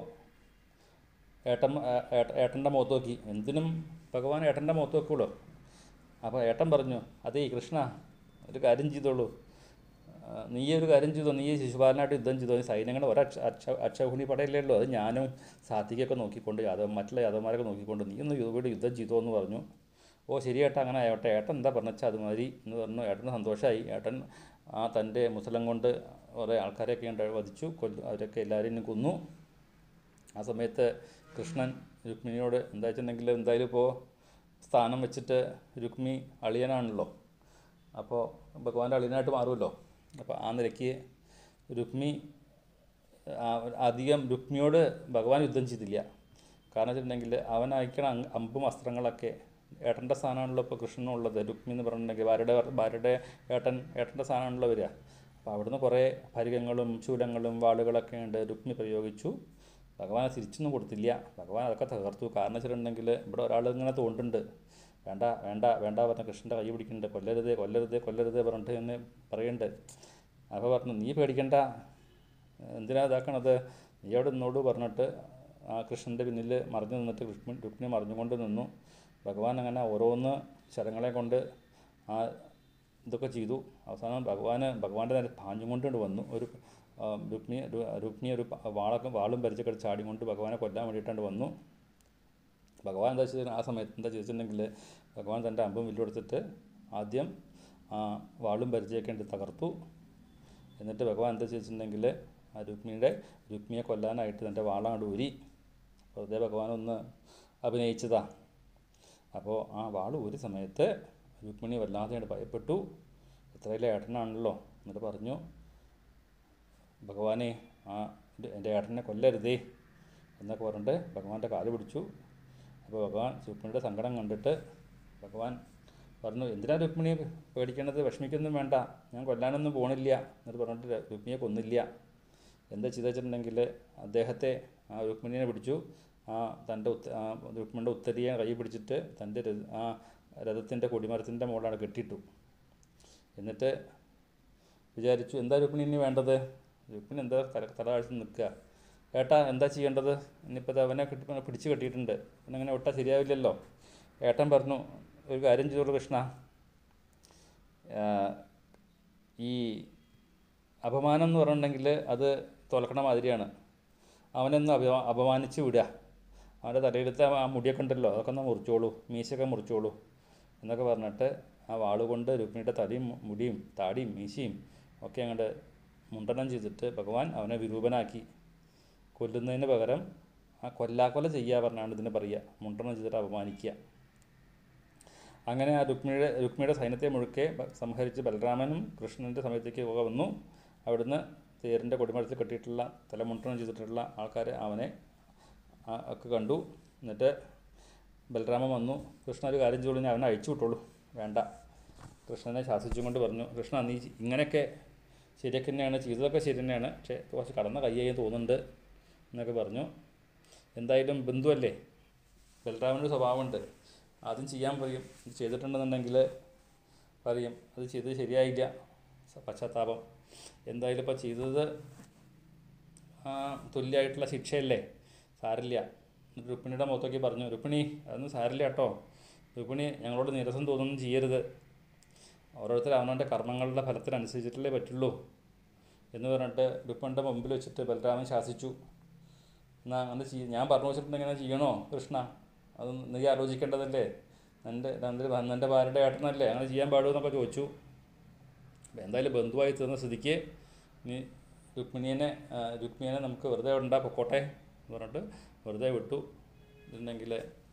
ഏട്ടൻ ഏട്ടൻ്റെ മുഖത്ത് നോക്കി. എന്തിനും ഭഗവാൻ ഏട്ടൻ്റെ മുഖത്ത് നോക്കുള്ളൂ. അപ്പോൾ ഏട്ടൻ പറഞ്ഞു, അതേ കൃഷ്ണ, ഒരു കാര്യം ചെയ്തോളൂ, നീ ഒരു കാര്യം ചെയ്തോ, നീ ശിശുപാലനായിട്ട് യുദ്ധം ചെയ്തോ, നീ സൈന്യങ്ങളുടെ ഒരു അക്ഷ അക്ഷ അക്ഷൗഹിണി പടയല്ലേ ഉള്ളൂ, അത് ഞാനും സാത്വികൊക്കെ നോക്കിക്കൊണ്ട് യാദവ് മറ്റുള്ള യാദവന്മാരൊക്കെ നോക്കിക്കൊണ്ട് നീ ഒന്ന് ഇവിടെ യുദ്ധം ചെയ്തോ എന്ന് പറഞ്ഞു. ഓ ശരി ഏട്ടാ, അങ്ങനെ ആയോട്ടെ, ഏട്ടൻ എന്താ പറഞ്ഞാൽ അതുമാതിരി എന്ന് പറഞ്ഞു. ഏട്ടന് സന്തോഷമായി. ഏട്ടൻ ആ തൻ്റെ മുസലം കൊണ്ട് കുറേ ആൾക്കാരെയൊക്കെ ഉണ്ട് വധിച്ചു, കൊല്ലു അവരൊക്കെ എല്ലാവരെയും കൊന്നു. ആ സമയത്ത് കൃഷ്ണൻ രുക്മിണിയോട് എന്താ വെച്ചിട്ടുണ്ടെങ്കിൽ, എന്തായാലും ഇപ്പോൾ സ്ഥാനം വെച്ചിട്ട് രുക്മി അളിയനാണല്ലോ, അപ്പോൾ ഭഗവാന്റെ അളിയനായിട്ട് മാറുമല്ലോ. അപ്പോൾ ആ നിലയ്ക്ക് രുക്മി അധികം രുക്മിയോട് ഭഗവാൻ യുദ്ധം ചെയ്തില്ല. കാരണം വെച്ചിട്ടുണ്ടെങ്കിൽ അവൻ അയക്കണ അമ്പും അസ്ത്രങ്ങളൊക്കെ ഏട്ടൻ്റെ സ്ഥാനമാണല്ലോ ഇപ്പോൾ കൃഷ്ണനുള്ളത്. രുക്മി എന്ന് പറഞ്ഞിട്ടുണ്ടെങ്കിൽ ഭാര്യയുടെ ഭാര്യയുടെ ഏട്ടൻ ഏട്ടൻ്റെ സ്ഥാനമാണല്ലോ വരിക. അപ്പോൾ അവിടുന്ന് കുറേ പരികങ്ങളും ശൂലങ്ങളും വാളുകളൊക്കെ ഉണ്ട് രുക്മി പ്രയോഗിച്ചു. ഭഗവാനെ തിരിച്ചൊന്നും കൊടുത്തില്ല. ഭഗവാൻ അതൊക്കെ തകർത്തു. കാരണം വെച്ചിട്ടുണ്ടെങ്കിൽ ഇവിടെ ഒരാൾ ഇങ്ങനെ തോണ്ടുണ്ട്, വേണ്ട വേണ്ട വേണ്ട പറഞ്ഞ കൃഷ്ണൻ്റെ കൈ പിടിക്കുന്നുണ്ട്, കൊല്ലരുതേ കൊല്ലരുതേ കൊല്ലരുതേ പറഞ്ഞിട്ട് എന്ന് പറയുന്നുണ്ട്. അപ്പോൾ പറഞ്ഞു, നീ പേടിക്കണ്ട, എന്തിനാ ഇതാക്കണത്, നീ അവിടെ നിന്നോട് പറഞ്ഞിട്ട് ആ കൃഷ്ണൻ്റെ പിന്നിൽ മറിഞ്ഞു നിന്നിട്ട് രുക്മിണി രുക്മിണി മറിഞ്ഞുകൊണ്ട് നിന്നു. ഭഗവാൻ അങ്ങനെ ഓരോന്ന് ശരങ്ങളെ കൊണ്ട് ആ ഇതൊക്കെ ചെയ്തു. അവസാനം ഭഗവാന് ഭഗവാന്റെ നേരെ പാഞ്ഞുകൊണ്ട് വന്നു. ഒരു രുക്മിണി രുക്മിണി ഒരു വാളൊക്കെ വാളും പരിചയൊക്കെ ചാടി കൊണ്ട് ഭഗവാനെ കൊല്ലാൻ വേണ്ടിയിട്ടാണ്ട് വന്നു. ഭഗവാൻ എന്താ വെച്ചാൽ ആ സമയത്ത് എന്താ ചോദിച്ചിട്ടുണ്ടെങ്കിൽ, ഭഗവാൻ തൻ്റെ അമ്പും വില്ലും എടുത്തിട്ട് ആദ്യം ആ വാളും പരിചയൊക്കെ ഉണ്ട് തകർത്തു. എന്നിട്ട് ഭഗവാൻ എന്താ ചോദിച്ചിട്ടുണ്ടെങ്കിൽ ആ രുക്മിണിയുടെ രുക്മിയെ കൊല്ലാനായിട്ട് തൻ്റെ വാളാണ്ട് ഊരി വെറുതെ ഭഗവാനൊന്ന് അഭിനയിച്ചതാണ്. അപ്പോൾ ആ വാൾ ഒരു സമയത്ത് രുക്മിണി വല്ലാതെ ഭയപ്പെട്ടു. എത്രയിലെ ഏട്ടനാണല്ലോ. എന്നിട്ട് പറഞ്ഞു, ഭഗവാനെ ആ എൻ്റെ ഏട്ടനെ കൊല്ലരുതേ എന്നൊക്കെ പറഞ്ഞിട്ട് ഭഗവാന്റെ കാല് പിടിച്ചു. അപ്പോൾ ഭഗവാൻ രുക്മിണിയുടെ സങ്കടം കണ്ടിട്ട് ഭഗവാൻ പറഞ്ഞു, എന്തിനാ രുക്മിണിയെ പേടിക്കേണ്ടത്, വിഷമിക്കൊന്നും വേണ്ട, ഞാൻ കൊല്ലാനൊന്നും പോണില്ല എന്നിട്ട് പറഞ്ഞിട്ട് രുക്മിണിയെ കൊന്നില്ല. എന്താ ചെയ്തു വെച്ചിട്ടുണ്ടെങ്കിൽ അദ്ദേഹത്തെ ആ രുക്മിണിയെ പിടിച്ചു, ആ തൻ്റെ ഉത്ത ആ രുക്മിണിയുടെ ഉത്തരിയെ കൈ പിടിച്ചിട്ട് തൻ്റെ ആ രഥത്തിൻ്റെ കൊടിമരത്തിൻ്റെ മുകളിലാണ് കെട്ടിയിട്ടു. എന്നിട്ട് വിചാരിച്ചു, എന്താ രുക്മിണി വേണ്ടത്? രുക്മിണി എന്താ തല തല ആഴ്ച നിൽക്കുക. ഏട്ടാ എന്താ ചെയ്യേണ്ടത്? ഇനിയിപ്പോൾ അവനെ കെട്ടി പിടിച്ച് കെട്ടിയിട്ടുണ്ട്, പിന്നെ അങ്ങനെ ഒട്ടാ ശരിയാവില്ലല്ലോ. ഏട്ടൻ പറഞ്ഞു, ഒരു കാര്യം ചെയ്തോളൂ കൃഷ്ണ, ഈ അപമാനം എന്ന് പറഞ്ഞിട്ടുണ്ടെങ്കിൽ അത് തോൽക്കണ മാതിരിയാണ്. അവനൊന്ന് അപ അപമാനിച്ച് വിടുക. അവൻ്റെ തലയിലത്തെ ആ മുടിയൊക്കെ ഉണ്ടല്ലോ അതൊക്കെ ഒന്ന് മുറിച്ചോളൂ, മീശയൊക്കെ മുറിച്ചോളൂ എന്നൊക്കെ പറഞ്ഞിട്ട് ആ വാളുകൊണ്ട് രുക്മിണിയുടെ തലയും മുടിയും താടിയും മീശയും ഒക്കെ അങ്ങോട്ട് മുണ്ടനം ചെയ്തിട്ട് ഭഗവാൻ അവനെ വിരൂപനാക്കി. കൊല്ലുന്നതിന് പകരം ആ കൊല്ലാക്കൊല ചെയ്യുക പറഞ്ഞാണ് ഇതിനെ പറയുക, മുണ്ടനം ചെയ്തിട്ട് അപമാനിക്കുക. അങ്ങനെ ആ രുക്മിണിയുടെ രുക്മിണിയുടെ സൈന്യത്തെ മുഴുക്കെ സംഹരിച്ച് ബലരാമനും കൃഷ്ണൻ്റെ സമയത്തേക്ക് പോക വന്നു. അവിടുന്ന് തേരിൻ്റെ കൊടിമരത്തിൽ കെട്ടിയിട്ടുള്ള തലമുണ്ടനം ചെയ്തിട്ടുള്ള ആൾക്കാരെ അവനെ ഒക്കെ കണ്ടു. എന്നിട്ട് ബലരാമൻ വന്നു, കൃഷ്ണ ഒരു കാര്യം ചെയ്തോളൂ, ഞാൻ അവനെ അഴിച്ചു വിട്ടോളൂ. വേണ്ട. കൃഷ്ണനെ ശാസിച്ചും കൊണ്ട് പറഞ്ഞു, കൃഷ്ണ നീ ഇങ്ങനെയൊക്കെ ശരിയൊക്കെ തന്നെയാണ്, ചെയ്തതൊക്കെ ശരി തന്നെയാണ്, പക്ഷേ കുറച്ച് കടന്ന കയ്യായി തോന്നുന്നുണ്ട് എന്നൊക്കെ പറഞ്ഞു. എന്തായാലും ബന്ധുവല്ലേ, ബലരാമനൊരു സ്വഭാവമുണ്ട്, ആദ്യം ചെയ്യാൻ പറയും, ഇത് ചെയ്തിട്ടുണ്ടെന്നുണ്ടെങ്കിൽ പറയും അത് ചെയ്തത് ശരിയായില്ല, പശ്ചാത്താപം. എന്തായാലും ഇപ്പോൾ ചെയ്തത് തുല്യമായിട്ടുള്ള ശിക്ഷയല്ലേ, സാരില്ല. രുക്മിണിയുടെ മുഖത്തൊക്കെ പറഞ്ഞു, രുക്മിണി അതൊന്നും സാരില്ല കേട്ടോ, രുക്മിണി ഞങ്ങളോട് നിരസം തോന്നുന്നു ചെയ്യരുത്, ഓരോരുത്തർ അവനവൻ്റെ കർമ്മങ്ങളുടെ ഫലത്തിനനുസരിച്ചിട്ടല്ലേ പറ്റുള്ളൂ എന്ന് പറഞ്ഞിട്ട് രുക്മിണിയുടെ മുമ്പിൽ വെച്ചിട്ട് ബലരാമൻ ശാസിച്ചു. എന്നാൽ അങ്ങനെ ചെയ്യ ഞാൻ പറഞ്ഞു വെച്ചിട്ടുണ്ടെങ്കിൽ അങ്ങനെ ചെയ്യണോ കൃഷ്ണ, അത് നീ ആലോചിക്കേണ്ടതല്ലേ, എൻ്റെ എൻ്റെ ഭാര്യയുടെ ഏട്ടനല്ലേ, അങ്ങനെ ചെയ്യാൻ പാടുമെന്നൊക്കെ ചോദിച്ചു. എന്തായാലും ബന്ധുവായി തീർന്ന സ്ഥിതിക്ക് നീ രുക്മിണിയെ രുക്മിണിയെ നമുക്ക് വെറുതെ ഉണ്ടാ പൊക്കോട്ടെ എന്ന് പറഞ്ഞിട്ട് വെറുതെ വിട്ടു. ഇതുണ്ടെങ്കിൽ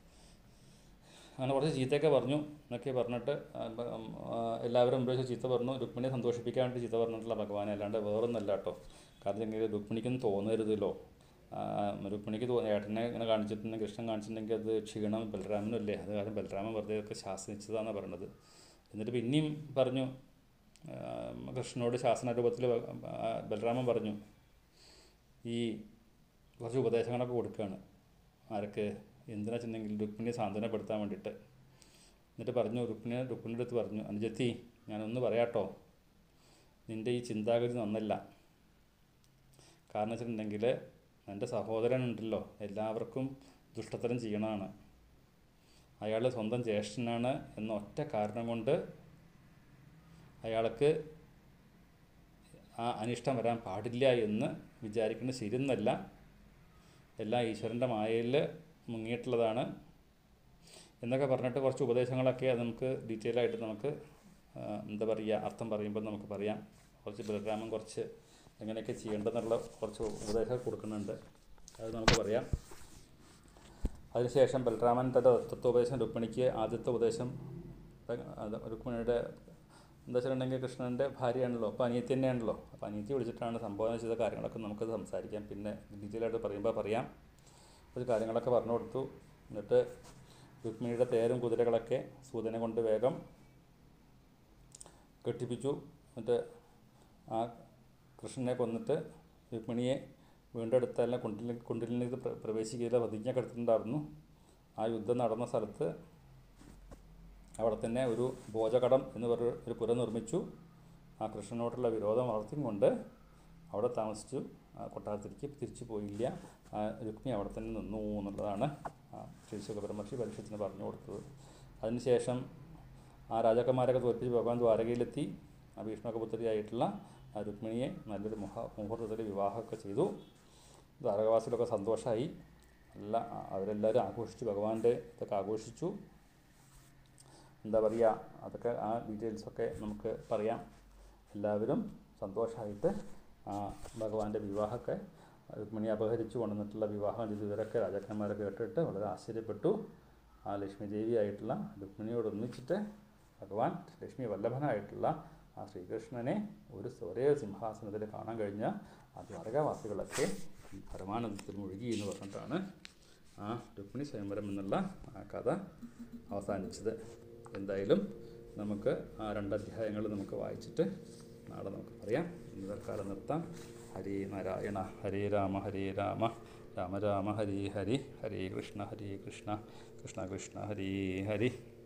അങ്ങനെ കുറച്ച് ചീത്തയൊക്കെ പറഞ്ഞു എന്നൊക്കെ പറഞ്ഞിട്ട് എല്ലാവരും മുമ്പ് ചീത്ത പറഞ്ഞു. രുക്മിണിയെ സന്തോഷിപ്പിക്കാൻ വേണ്ടി ചീത്ത പറഞ്ഞിട്ടുള്ള ഭഗവാനെ, അല്ലാണ്ട് വേറൊന്നല്ല കേട്ടോ. കാരണം എങ്കിൽ രുക്മിണിക്കൊന്നും തോന്നരുതല്ലോ, രുക്മിണിക്ക് തോന്നി ഏട്ടനെ ഇങ്ങനെ കാണിച്ചിട്ടുണ്ടെങ്കിൽ കൃഷ്ണൻ കാണിച്ചിട്ടുണ്ടെങ്കിൽ അത് ക്ഷീണം ബലരാമനും അല്ലേ, അത് കാരണം ബലരാമൻ വെറുതെ ഒക്കെ ശാസിച്ചതാണെന്നാണ് പറയണത്. എന്നിട്ട് പിന്നെയും പറഞ്ഞു, കൃഷ്ണനോട് ശാസന രൂപത്തിൽ ബലരാമൻ പറഞ്ഞു, ഈ കുറച്ച് ഉപദേശങ്ങളൊക്കെ കൊടുക്കുകയാണ്. ആർക്ക്? എന്തിനാ വെച്ചിട്ടുണ്ടെങ്കിൽ രുക്മിണിയെ സാന്ത്വനപ്പെടുത്താൻ വേണ്ടിയിട്ട്. എന്നിട്ട് പറഞ്ഞു, രുക്മിണിയെ രുക്മിണിയുടെ അടുത്ത് പറഞ്ഞു, അനുജത്തി ഞാനൊന്ന് പറയാട്ടോ, നിൻ്റെ ഈ ചിന്താഗതി നന്നല്ല. കാരണം വെച്ചിട്ടുണ്ടെങ്കിൽ എൻ്റെ സഹോദരനുണ്ടല്ലോ എല്ലാവർക്കും ദുഷ്ടത്തരം ചെയ്യണതാണ്, അയാൾ സ്വന്തം ജ്യേഷ്ഠനാണ് എന്ന ഒറ്റ കാരണം കൊണ്ട് അയാൾക്ക് ആ അനിഷ്ടം വരാൻ പാടില്ല എന്ന് വിചാരിക്കുന്നത് ശരിയെന്നല്ല, എല്ലാം ഈശ്വരൻ്റെ മായയിൽ മുങ്ങിയിട്ടുള്ളതാണ് എന്നൊക്കെ പറഞ്ഞിട്ട് കുറച്ച് ഉപദേശങ്ങളൊക്കെ അത് നമുക്ക് ഡീറ്റെയിൽ ആയിട്ട് നമുക്ക് എന്താ പറയുക അർത്ഥം പറയുമ്പോൾ നമുക്ക് പറയാം. കുറച്ച് ബലരാമൻ കുറച്ച് എങ്ങനെയൊക്കെ ചെയ്യേണ്ടതെന്നുള്ള കുറച്ച് ഉപദേശം കൊടുക്കുന്നുണ്ട്, അത് നമുക്ക് പറയാം. അതിനുശേഷം ബലരാമൻ തൻ്റെ തത്വോപദേശം രുക്മിണിക്ക് ആദ്യത്തെ ഉപദേശം, രുക്മിണിയുടെ എന്താ വെച്ചിട്ടുണ്ടെങ്കിൽ കൃഷ്ണൻ്റെ ഭാര്യയാണല്ലോ, അപ്പോൾ അനിയത്തി തന്നെയാണല്ലോ, അപ്പോൾ അനിയത്തി വിളിച്ചിട്ടാണ് സംബോധന ചെയ്ത കാര്യങ്ങളൊക്കെ നമുക്കത് സംസാരിക്കാം, പിന്നെ ഡീറ്റെയിൽ ആയിട്ട് പറയുമ്പോൾ പറയാം. കുറച്ച് കാര്യങ്ങളൊക്കെ പറഞ്ഞു കൊടുത്തു. എന്നിട്ട് രുക്മിണിയുടെ തേരും കുതിരകളൊക്കെ സൂതനെ കൊണ്ട് വേഗം കെട്ടിപ്പിച്ചു. എന്നിട്ട് ആ കൃഷ്ണനെ കൊന്നിട്ട് രുക്മിണിയെ വീണ്ടെടുത്തല്ല കുണ്ടിൽ കുണ്ടിലേക്ക് പ്രവേശിക്കുകയില്ല പ്രതിജ്ഞയൊക്കെ എടുത്തിട്ടുണ്ടായിരുന്നു. ആ യുദ്ധം നടന്ന സ്ഥലത്ത് അവിടെ തന്നെ ഒരു ഭോജകടം എന്ന് പറഞ്ഞ ഒരു പുര നിർമ്മിച്ചു. ആ കൃഷ്ണനോടുള്ള വിരോധം വളർത്തിയും കൊണ്ട് അവിടെ താമസിച്ചു. ആ കൊട്ടാരത്തിലേക്ക് തിരിച്ചു പോയില്ല, ആ രുക്മിണി അവിടെ തന്നെ നിന്നു എന്നുള്ളതാണ് ശ്രീ സുഖബ്രഹ്മർഷി പരീക്ഷത്തിന് പറഞ്ഞു കൊടുത്തത്. അതിനുശേഷം ആ രാജാക്കന്മാരൊക്കെ തോൽപ്പിച്ച് ഭഗവാൻ ദ്വാരകയിലെത്തി. ആ ഭീഷ്മക പുത്രിയായിട്ടുള്ള ആ രുക്മിണിയെ നല്ലൊരു മുഹ മുഹൂർത്തത്തിൽ വിവാഹമൊക്കെ ചെയ്തു. ദ്വാരകവാസികളൊക്കെ സന്തോഷമായി, എല്ലാം അവരെല്ലാവരും ആഘോഷിച്ചു, ഭഗവാന്റെ ഇതൊക്കെ ആഘോഷിച്ചു. എന്താ പറയുക, അതൊക്കെ ആ ഡീറ്റെയിൽസൊക്കെ നമുക്ക് പറയാം. എല്ലാവരും സന്തോഷമായിട്ട് ആ ഭഗവാന്റെ വിവാഹമൊക്കെ രുക്മിണിയെ അപഹരിച്ചു കൊണ്ടുവന്നിട്ടുള്ള വിവാഹം ചെയ്ത് ഇവരൊക്കെ രാജാക്കന്മാരൊക്കെ കേട്ടിട്ട് വളരെ ആശ്ചര്യപ്പെട്ടു. ആ ലക്ഷ്മി ദേവിയായിട്ടുള്ള രുക്മിണിയോട് ഒന്നിച്ചിട്ട് ഭഗവാൻ ലക്ഷ്മി വല്ലഭനായിട്ടുള്ള ആ ശ്രീകൃഷ്ണനെ ഒരു ഒരേ സിംഹാസനത്തിൽ കാണാൻ കഴിഞ്ഞ ആ ദ്വാരകാവാസികളൊക്കെ പരമാനന്ദത്തിൽ മുഴുകി എന്ന് പറഞ്ഞിട്ടാണ് ആ രുക്മിണി സ്വയംവരം എന്നുള്ള ആ കഥ അവസാനിച്ചത്. എന്തായാലും നമുക്ക് ആ രണ്ടധ്യായങ്ങൾ നമുക്ക് വായിച്ചിട്ട് നാളെ നമുക്ക് പറയാം. ഇന്ന് തൽക്കാലം നിർത്താം. ഹരേ നാരായണ, ഹരേ രാമ ഹരേ രാമ, രാമ രാമ ഹരേ ഹരി, ഹരേ കൃഷ്ണ ഹരേ കൃഷ്ണ, കൃഷ്ണ കൃഷ്ണ ഹരേ ഹരി.